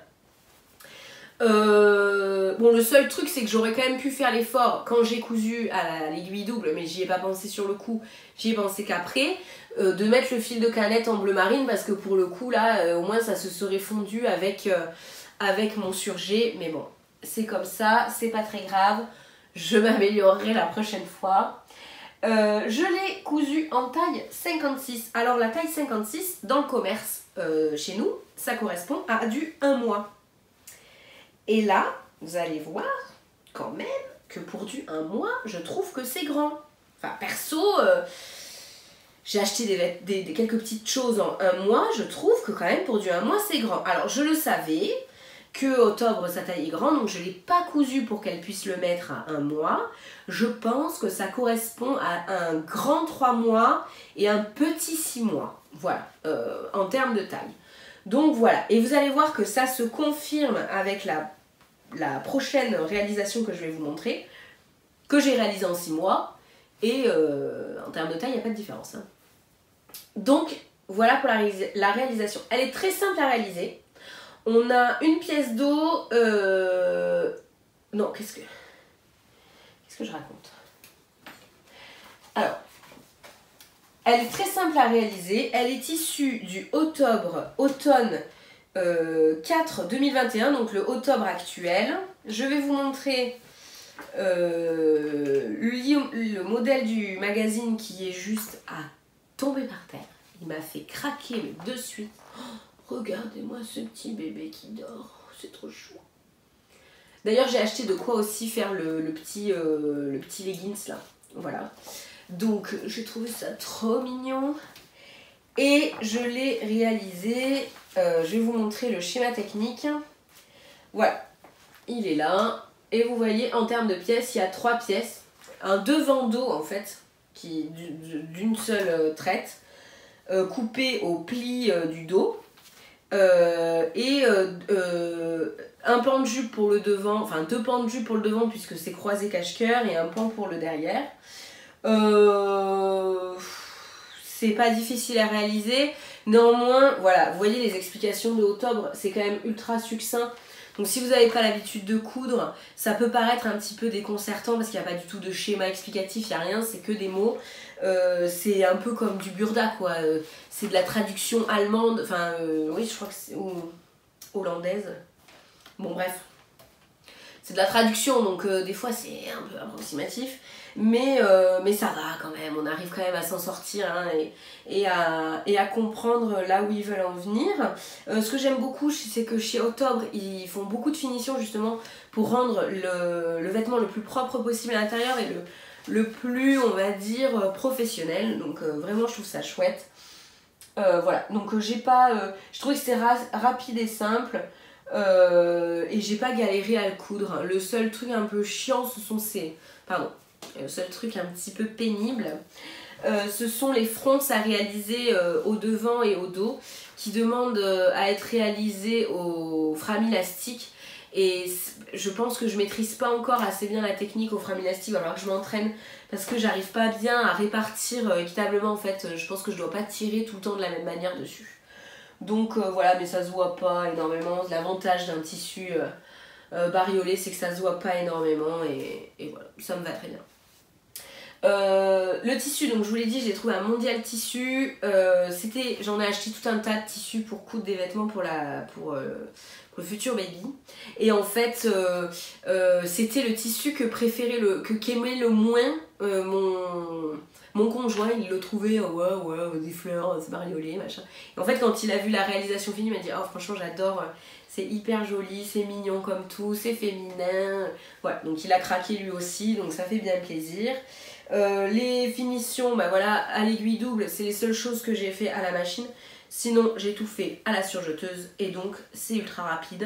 Euh, bon, le seul truc c'est que j'aurais quand même pu faire l'effort quand j'ai cousu à l'aiguille double, mais j'y ai pas pensé sur le coup, j'y ai pensé qu'après, euh, de mettre le fil de canette en bleu marine parce que pour le coup là, euh, au moins ça se serait fondu avec, euh, avec mon surjet. Mais bon, c'est comme ça, c'est pas très grave, je m'améliorerai la prochaine fois. Euh, je l'ai cousu en taille cinquante-six. Alors la taille cinquante-six, dans le commerce, euh, chez nous, ça correspond à du un mois. Et là, vous allez voir quand même que pour du un mois, je trouve que c'est grand. Enfin, perso, euh, j'ai acheté des, des, des, quelques petites choses en un mois, je trouve que quand même pour du un mois, c'est grand. Alors, je le savais que Octobre, sa taille est grande, donc je ne l'ai pas cousu pour qu'elle puisse le mettre à un mois. Je pense que ça correspond à un grand trois mois et un petit six mois. Voilà, euh, en termes de taille. Donc voilà, et vous allez voir que ça se confirme avec la, la prochaine réalisation que je vais vous montrer, que j'ai réalisée en six mois, et euh, en termes de taille, il n'y a pas de différence. Hein. Donc voilà pour la, réalis la réalisation. Elle est très simple à réaliser. On a une pièce d'eau... Euh... Non, qu'est-ce que... Qu'est-ce que je raconte? Alors, elle est très simple à réaliser. Elle est issue du octobre, automne euh, quatre deux mille vingt et un, donc le octobre actuel. Je vais vous montrer euh, le, le modèle du magazine qui est juste à tomber par terre. Il m'a fait craquer de suite. Oh, regardez-moi ce petit bébé qui dort. C'est trop chou. D'ailleurs, j'ai acheté de quoi aussi faire le, le, petit, euh, le petit leggings là. Voilà. Donc, j'ai trouvé ça trop mignon. Et je l'ai réalisé. Euh, je vais vous montrer le schéma technique. Voilà. Il est là. Et vous voyez, en termes de pièces, il y a trois pièces. Un devant dos, en fait, qui d'une seule traite. Euh, coupé au pli euh, du dos. Euh, et euh, euh, un pan de jupe pour le devant, enfin deux pans de jupe pour le devant puisque c'est croisé cache-cœur et un pan pour le derrière. Euh, c'est pas difficile à réaliser, néanmoins voilà, vous voyez les explications de octobre, c'est quand même ultra succinct. Donc si vous n'avez pas l'habitude de coudre, ça peut paraître un petit peu déconcertant parce qu'il n'y a pas du tout de schéma explicatif, il n'y a rien, c'est que des mots. Euh, c'est un peu comme du burda quoi, euh, c'est de la traduction allemande, enfin euh, oui je crois que c'est hollandaise, bon bref. C'est de la traduction donc euh, des fois c'est un peu approximatif, mais, euh, mais ça va quand même, on arrive quand même à s'en sortir hein, et, et, à, et à comprendre là où ils veulent en venir. Euh, ce que j'aime beaucoup c'est que chez Octobre ils font beaucoup de finitions justement pour rendre le, le vêtement le plus propre possible à l'intérieur et le, le plus on va dire professionnel, donc euh, vraiment je trouve ça chouette. Euh, voilà, donc euh, j'ai pas, euh, je trouvais que c'était ra rapide et simple. Euh, et j'ai pas galéré à le coudre. Le seul truc un peu chiant, ce sont ces... Pardon. Le seul truc un petit peu pénible, euh, ce sont les fronces à réaliser euh, au devant et au dos, qui demandent euh, à être réalisées au frame élastique. Et je pense que je maîtrise pas encore assez bien la technique au frame élastique, alors que je m'entraîne parce que j'arrive pas bien à répartir euh, équitablement en fait. Je pense que je dois pas tirer tout le temps de la même manière dessus. Donc euh, voilà, mais ça se voit pas énormément. L'avantage d'un tissu euh, euh, bariolé, c'est que ça se voit pas énormément et, et voilà, ça me va très bien. Euh, le tissu, donc je vous l'ai dit, j'ai trouvé un Mondial Tissu. Euh, c'était, j'en ai acheté tout un tas de tissus pour coudre des vêtements pour, la, pour, euh, pour le futur baby. Et en fait, euh, euh, c'était le tissu que préférait, le, que qu'aimait le moins euh, mon... Mon conjoint, il le trouvait, oh, ouais, ouais, des fleurs, c'est bariolé, machin. Et en fait, quand il a vu la réalisation finie, il m'a dit, oh, franchement, j'adore, c'est hyper joli, c'est mignon comme tout, c'est féminin. Voilà, donc il a craqué lui aussi, donc ça fait bien plaisir. Euh, les finitions, bah voilà, à l'aiguille double, c'est les seules choses que j'ai fait à la machine. Sinon, j'ai tout fait à la surjeteuse, et donc c'est ultra rapide.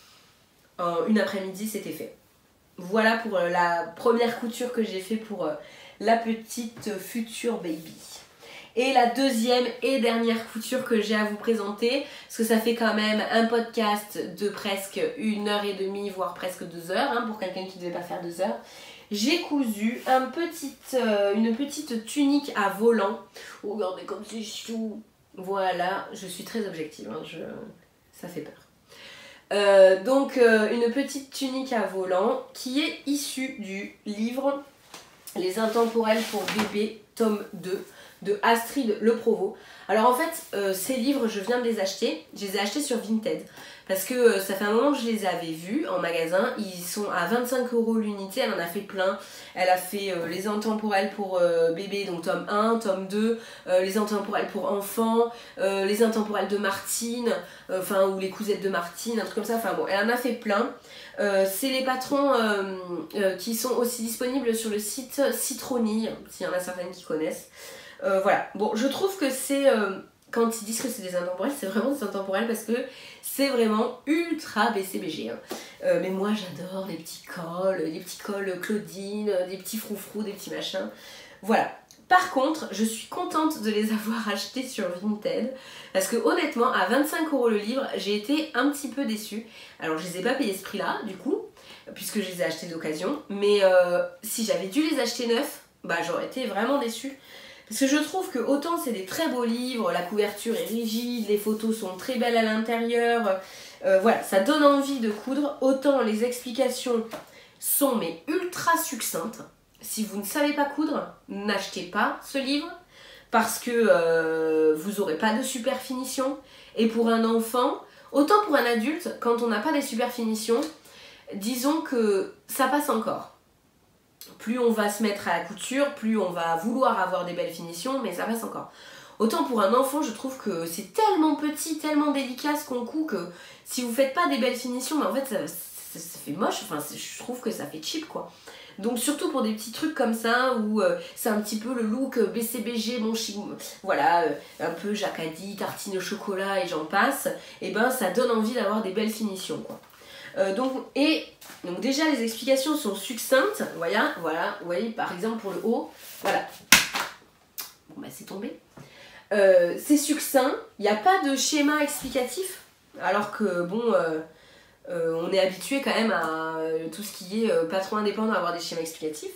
En une après-midi, c'était fait. Voilà pour la première couture que j'ai fait pour la petite future baby. Et la deuxième et dernière couture que j'ai à vous présenter, parce que ça fait quand même un podcast de presque une heure et demie, voire presque deux heures, hein, pour quelqu'un qui ne devait pas faire deux heures. J'ai cousu un petit, euh, une petite tunique à volant. Oh, regardez comme c'est chou. Voilà, je suis très objective, hein, je... ça fait peur. Euh, donc euh, une petite tunique à volant qui est issue du livre Les Intemporels pour bébé, tome deux de Astrid Le Provost. Alors en fait, euh, ces livres, je viens de les acheter. Je les ai achetés sur Vinted. Parce que euh, ça fait un moment que je les avais vus en magasin. Ils sont à vingt-cinq euros l'unité. Elle en a fait plein. Elle a fait euh, les intemporels pour euh, bébé, donc tome un, tome deux. Euh, les intemporels pour enfants. Euh, les intemporels de Martine. Enfin, euh, ou les cousettes de Martine. Un truc comme ça. Enfin bon, elle en a fait plein. Euh, c'est les patrons euh, euh, qui sont aussi disponibles sur le site Citronille. S'il y en a certaines qui connaissent. Euh, voilà, bon, je trouve que c'est, euh, quand ils disent que c'est des intemporels, c'est vraiment des intemporels parce que c'est vraiment ultra B C B G. Hein. Euh, mais moi j'adore les petits cols, les petits cols Claudine, des petits froufrous, des petits machins. Voilà. Par contre, je suis contente de les avoir achetés sur Vinted parce que honnêtement, à vingt-cinq euros le livre, j'ai été un petit peu déçue. Alors je les ai pas payés ce prix-là, du coup, puisque je les ai achetés d'occasion. Mais euh, si j'avais dû les acheter neufs, bah j'aurais été vraiment déçue. Parce que je trouve que autant c'est des très beaux livres, la couverture est rigide, les photos sont très belles à l'intérieur, euh, voilà, ça donne envie de coudre, autant les explications sont mais ultra succinctes. Si vous ne savez pas coudre, n'achetez pas ce livre, parce que euh, vous n'aurez pas de super finition. Et pour un enfant, autant pour un adulte, quand on n'a pas des super finitions, disons que ça passe encore. Plus on va se mettre à la couture, plus on va vouloir avoir des belles finitions, mais ça passe encore. Autant pour un enfant, je trouve que c'est tellement petit, tellement délicat ce qu'on coud que si vous faites pas des belles finitions, mais en fait ça, ça, ça fait moche, enfin je trouve que ça fait cheap quoi. Donc surtout pour des petits trucs comme ça où euh, c'est un petit peu le look B C B G, bon voilà, euh, un peu jacadi, tartine au chocolat et j'en passe, et ben ça donne envie d'avoir des belles finitions quoi. Euh, donc, et donc déjà les explications sont succinctes, voilà, voilà, vous voyez par exemple pour le haut, voilà, bon bah c'est tombé, euh, c'est succinct, il n'y a pas de schéma explicatif, alors que bon, euh, euh, on est habitué quand même à euh, tout ce qui est euh, patron indépendant à avoir des schémas explicatifs.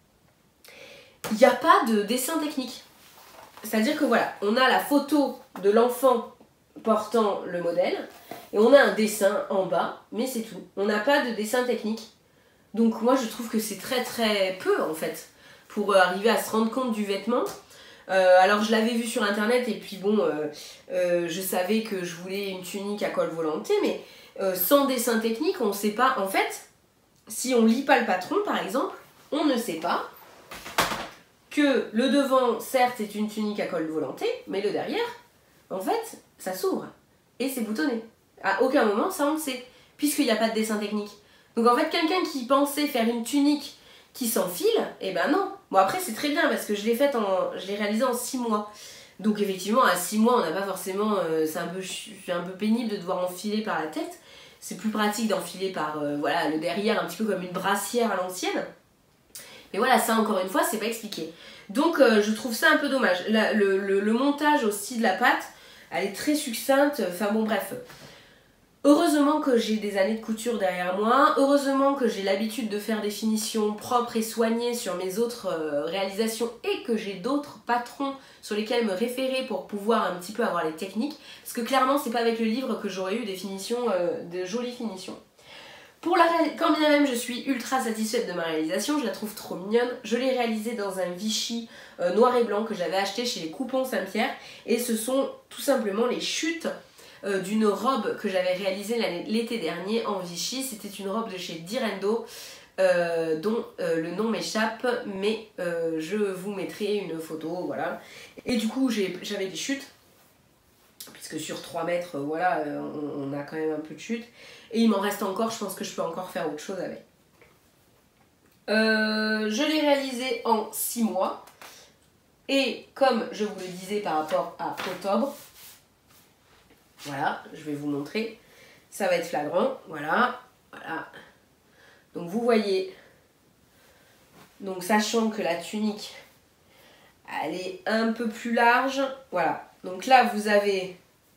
Il n'y a pas de dessin technique, c'est-à-dire que voilà, on a la photo de l'enfant portant le modèle, et on a un dessin en bas, mais c'est tout. On n'a pas de dessin technique. Donc moi je trouve que c'est très très peu en fait, pour arriver à se rendre compte du vêtement. Euh, alors je l'avais vu sur internet et puis bon, euh, euh, je savais que je voulais une tunique à col volanté, mais euh, sans dessin technique, on ne sait pas. En fait, si on lit pas le patron par exemple, on ne sait pas que le devant certes est une tunique à col volanté, mais le derrière, en fait, ça s'ouvre et c'est boutonné. À aucun moment, ça on le sait, puisqu'il n'y a pas de dessin technique. Donc en fait, quelqu'un qui pensait faire une tunique qui s'enfile, eh ben non. Bon après, c'est très bien, parce que je l'ai faite en... je l'ai réalisée en six mois. Donc effectivement, à six mois, on n'a pas forcément... Euh, c'est un peu, un peu pénible de devoir enfiler par la tête. C'est plus pratique d'enfiler par euh, voilà, le derrière, un petit peu comme une brassière à l'ancienne. Mais voilà, ça encore une fois, c'est pas expliqué. Donc euh, je trouve ça un peu dommage. La, le, le, le montage aussi de la pâte, elle est très succincte, enfin bon bref... Heureusement que j'ai des années de couture derrière moi, heureusement que j'ai l'habitude de faire des finitions propres et soignées sur mes autres euh, réalisations et que j'ai d'autres patrons sur lesquels me référer pour pouvoir un petit peu avoir les techniques, parce que clairement c'est pas avec le livre que j'aurais eu des finitions, euh, de jolies finitions. Pour la quand bien même je suis ultra satisfaite de ma réalisation, je la trouve trop mignonne. Je l'ai réalisée dans un Vichy euh, noir et blanc que j'avais acheté chez les Coupons Saint-Pierre, et ce sont tout simplement les chutes Euh, d'une robe que j'avais réalisée l'été dernier en Vichy. C'était une robe de chez Direndo euh, dont euh, le nom m'échappe, mais euh, je vous mettrai une photo, voilà. Et du coup j'avais des chutes, puisque sur trois mètres, euh, voilà, euh, on, on a quand même un peu de chute. Et il m'en reste encore, je pense que je peux encore faire autre chose avec. Euh, je l'ai réalisé en six mois. Et comme je vous le disais par rapport à octobre, voilà, je vais vous montrer. Ça va être flagrant. Voilà, voilà. Donc vous voyez. Donc sachant que la tunique, elle est un peu plus large. Voilà. Donc là, vous avez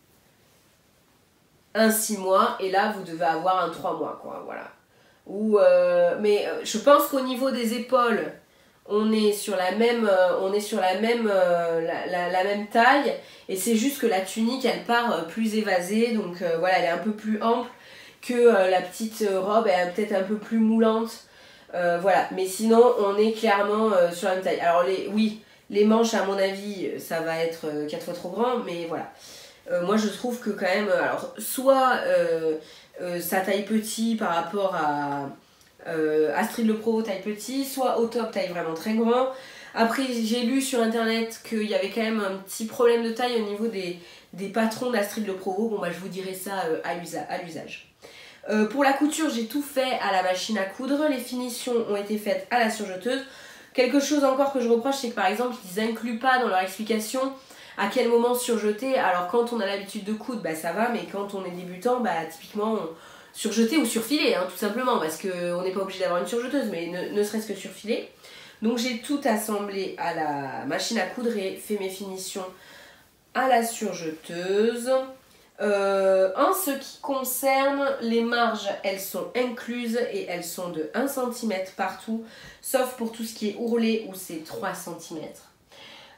un six mois et là, vous devez avoir un trois mois, quoi. Voilà. Ou, euh, mais je pense qu'au niveau des épaules, on est sur la même, euh, on est sur la même, euh, la, la, la même taille, et c'est juste que la tunique elle part euh, plus évasée, donc euh, voilà, elle est un peu plus ample que euh, la petite euh, robe, elle est peut-être un peu plus moulante, euh, voilà, mais sinon on est clairement euh, sur la même taille. Alors les, oui, les manches à mon avis ça va être euh, quatre fois trop grand, mais voilà, euh, moi je trouve que quand même, alors soit euh, euh, ça taille petit par rapport à Euh, Astrid Le Provost taille petit, soit au top taille vraiment très grand. Après j'ai lu sur internet qu'il y avait quand même un petit problème de taille au niveau des, des patrons d'Astrid Le Provost. Bon bah je vous dirai ça euh, à l'usage. Euh, pour la couture j'ai tout fait à la machine à coudre, les finitions ont été faites à la surjeteuse. Quelque chose encore que je reproche, c'est que par exemple ils incluent pas dans leur explication à quel moment surjeter. Alors quand on a l'habitude de coudre bah ça va, mais quand on est débutant bah typiquement on surjeter ou surfiler, hein, tout simplement, parce qu'on n'est pas obligé d'avoir une surjeteuse, mais ne, ne serait-ce que surfiler. Donc j'ai tout assemblé à la machine à coudre et fait mes finitions à la surjeteuse. Euh, en ce qui concerne les marges, elles sont incluses et elles sont de un centimètre partout, sauf pour tout ce qui est ourlet où c'est trois centimètres.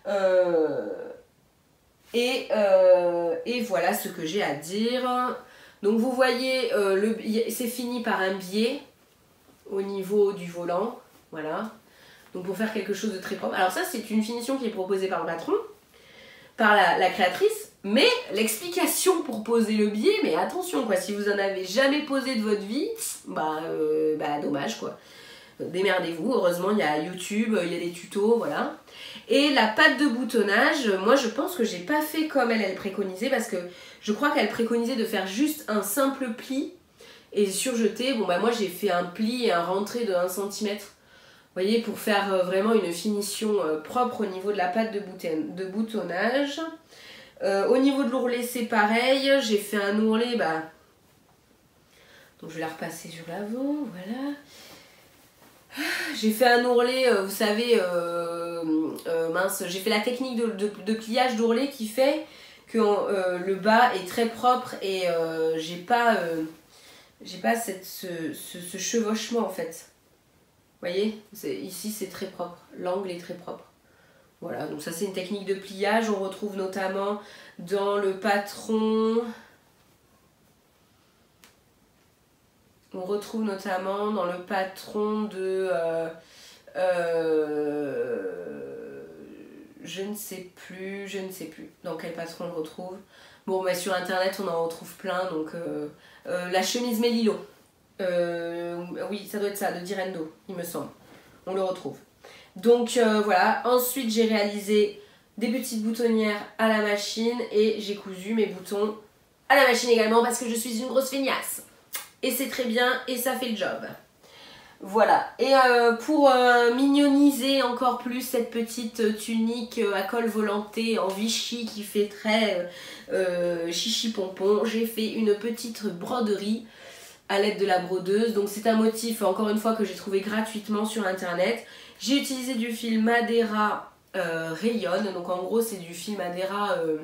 Euh, et, euh, et voilà ce que j'ai à dire. Donc vous voyez, euh, c'est fini par un biais au niveau du volant. Voilà. Donc pour faire quelque chose de très propre. Alors ça, c'est une finition qui est proposée par le patron, par la, la créatrice. Mais l'explication pour poser le biais, mais attention quoi, si vous en avez jamais posé de votre vie, bah, euh, bah dommage quoi. Démerdez-vous, heureusement il y a YouTube, il y a des tutos, voilà. Et la pâte de boutonnage, moi je pense que j'ai pas fait comme elle, elle préconisait, parce que je crois qu'elle préconisait de faire juste un simple pli et surjeter. Bon bah moi j'ai fait un pli et un rentré de un centimètre, vous voyez, pour faire vraiment une finition propre au niveau de la pâte de, de boutonnage. Euh, au niveau de l'ourlet c'est pareil, j'ai fait un ourlet, bah... donc je vais la repasser sur l'avant, voilà. J'ai fait un ourlet, euh, vous savez, euh, euh, mince, j'ai fait la technique de, de, de pliage d'ourlet qui fait que euh, le bas est très propre et euh, j'ai pas, euh, j'ai pas cette, ce, ce, ce chevauchement en fait. Vous voyez, ici c'est très propre, l'angle est très propre. Voilà, donc ça c'est une technique de pliage, on retrouve notamment dans le patron... On retrouve notamment dans le patron de... Euh, euh, je ne sais plus, je ne sais plus dans quel patron on le retrouve. Bon, mais sur internet on en retrouve plein, donc... Euh, euh, la chemise Mélilo. Euh, oui, ça doit être ça, de Direndo, il me semble. On le retrouve. Donc euh, voilà, ensuite j'ai réalisé des petites boutonnières à la machine et j'ai cousu mes boutons à la machine également parce que je suis une grosse feignasse. Et c'est très bien et ça fait le job. Voilà. Et euh, pour euh, mignoniser encore plus cette petite tunique à col volanté en Vichy qui fait très euh, chichi pompon, j'ai fait une petite broderie à l'aide de la brodeuse. Donc c'est un motif encore une fois que j'ai trouvé gratuitement sur internet. J'ai utilisé du fil Madeira euh, Rayon. Donc en gros c'est du fil Madeira... Euh,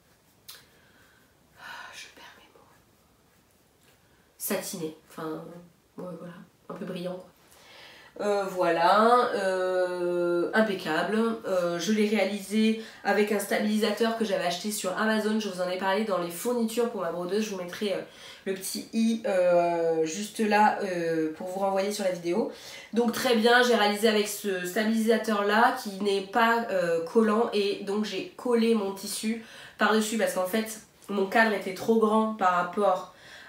satiné, enfin ouais, voilà, un peu brillant quoi. Euh, voilà, euh, impeccable. Euh, je l'ai réalisé avec un stabilisateur que j'avais acheté sur Amazon. Je vous en ai parlé dans les fournitures pour ma brodeuse. Je vous mettrai euh, le petit i euh, juste là euh, pour vous renvoyer sur la vidéo. Donc très bien, j'ai réalisé avec ce stabilisateur là qui n'est pas euh, collant et donc j'ai collé mon tissu par dessus parce qu'en fait mon cadre était trop grand par rapport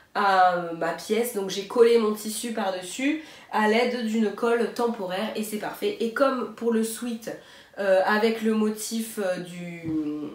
à ma pièce, donc j'ai collé mon tissu par dessus à l'aide d'une colle temporaire et c'est parfait. Et comme pour le sweat euh, avec le motif euh, du,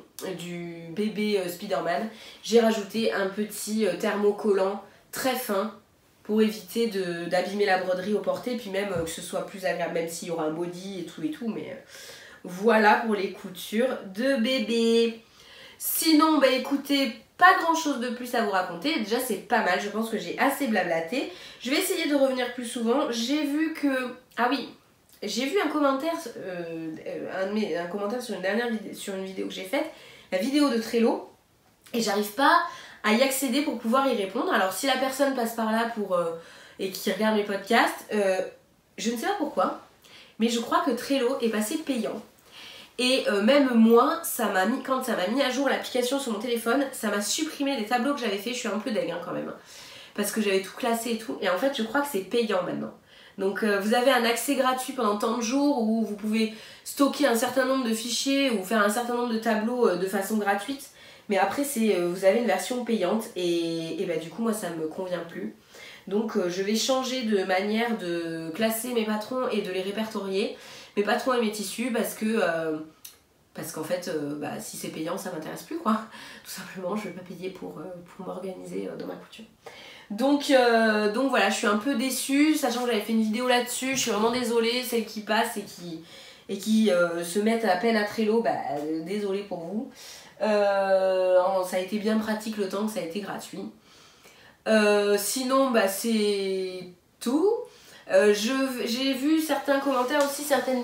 du bébé euh, Spider-Man, j'ai rajouté un petit euh, thermocollant très fin pour éviter d'abîmer la broderie au porté, puis même euh, que ce soit plus agréable, même s'il y aura un body et tout et tout, mais euh, voilà pour les coutures de bébé. Sinon, bah écoutez, pas grand chose de plus à vous raconter, déjà c'est pas mal, je pense que j'ai assez blablaté. Je vais essayer de revenir plus souvent. J'ai vu que... Ah oui, j'ai vu un commentaire, euh, un, de mes, un commentaire sur une dernière vidéo, sur une vidéo que j'ai faite, la vidéo de Trello, et j'arrive pas à y accéder pour pouvoir y répondre. Alors si la personne passe par là pour, euh, et qui regarde mes podcasts, euh, je ne sais pas pourquoi, mais je crois que Trello est passé payant. Et euh, même moi, ça m'a mis, quand ça m'a mis à jour l'application sur mon téléphone, ça m'a supprimé des tableaux que j'avais fait. Je suis un peu deg hein, quand même, hein, parce que j'avais tout classé et tout. Et en fait, je crois que c'est payant maintenant. Donc euh, vous avez un accès gratuit pendant tant de jours où vous pouvez stocker un certain nombre de fichiers ou faire un certain nombre de tableaux euh, de façon gratuite. Mais après, c'est euh, vous avez une version payante et, et bah, du coup, moi, ça me convient plus. Donc euh, je vais changer de manière de classer mes patrons et de les répertorier. Mes patrons et mes tissus parce que euh, parce qu'en fait euh, bah, si c'est payant ça m'intéresse plus quoi, tout simplement je vais pas payer pour, euh, pour m'organiser euh, dans ma couture. Donc, euh, donc voilà, je suis un peu déçue, sachant que j'avais fait une vidéo là-dessus, je suis vraiment désolée, celles qui passent et qui, et qui euh, se mettent à peine à Trello, bah euh, désolée pour vous. Euh, ça a été bien pratique le temps que ça a été gratuit. Euh, sinon bah c'est tout. Euh, j'ai vu certains commentaires aussi, certaines...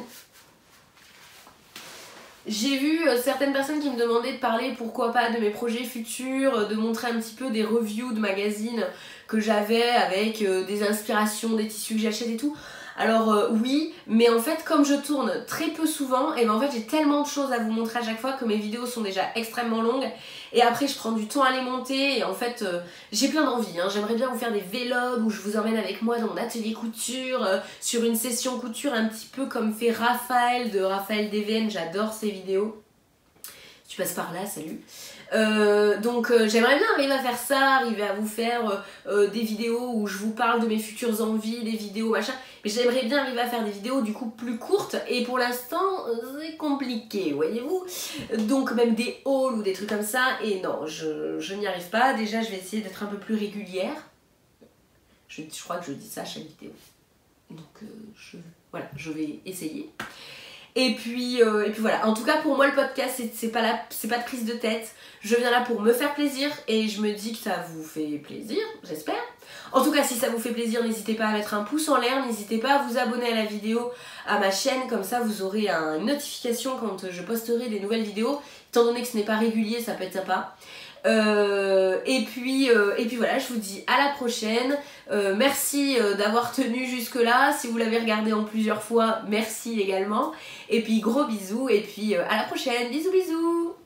J'ai vu euh, certaines personnes qui me demandaient de parler, pourquoi pas, de mes projets futurs, de montrer un petit peu des reviews de magazines que j'avais avec euh, des inspirations, des tissus que j'achète et tout. Alors euh, oui, mais en fait comme je tourne très peu souvent, et ben en fait j'ai tellement de choses à vous montrer à chaque fois que mes vidéos sont déjà extrêmement longues et après je prends du temps à les monter et en fait euh, j'ai plein d'envie, hein. J'aimerais bien vous faire des vlogs où je vous emmène avec moi dans mon atelier couture, euh, sur une session couture un petit peu comme fait Raphaël de Raphaël D V N, j'adore ses vidéos. Tu passes par là, salut. Euh, donc euh, j'aimerais bien arriver à faire ça, arriver à vous faire euh, euh, des vidéos où je vous parle de mes futures envies, des vidéos machin, mais j'aimerais bien arriver à faire des vidéos du coup plus courtes et pour l'instant euh, c'est compliqué, voyez-vous, donc même des hauls ou des trucs comme ça et non, je, je n'y arrive pas. Déjà je vais essayer d'être un peu plus régulière, je, je crois que je dis ça à chaque vidéo, donc euh, je, voilà, je vais essayer. Et puis, euh, et puis voilà, en tout cas pour moi le podcast c'est pas, la, pas de prise de tête, je viens là pour me faire plaisir et je me dis que ça vous fait plaisir, j'espère. En tout cas si ça vous fait plaisir, n'hésitez pas à mettre un pouce en l'air, n'hésitez pas à vous abonner à la vidéo, à ma chaîne, comme ça vous aurez une notification quand je posterai des nouvelles vidéos, étant donné que ce n'est pas régulier, ça peut être sympa. Euh, et, puis, euh, et puis voilà, je vous dis à la prochaine. Euh, merci euh, d'avoir tenu jusque là. Si vous l'avez regardé en plusieurs fois, merci également. Et puis gros bisous et puis euh, à la prochaine. Bisous bisous.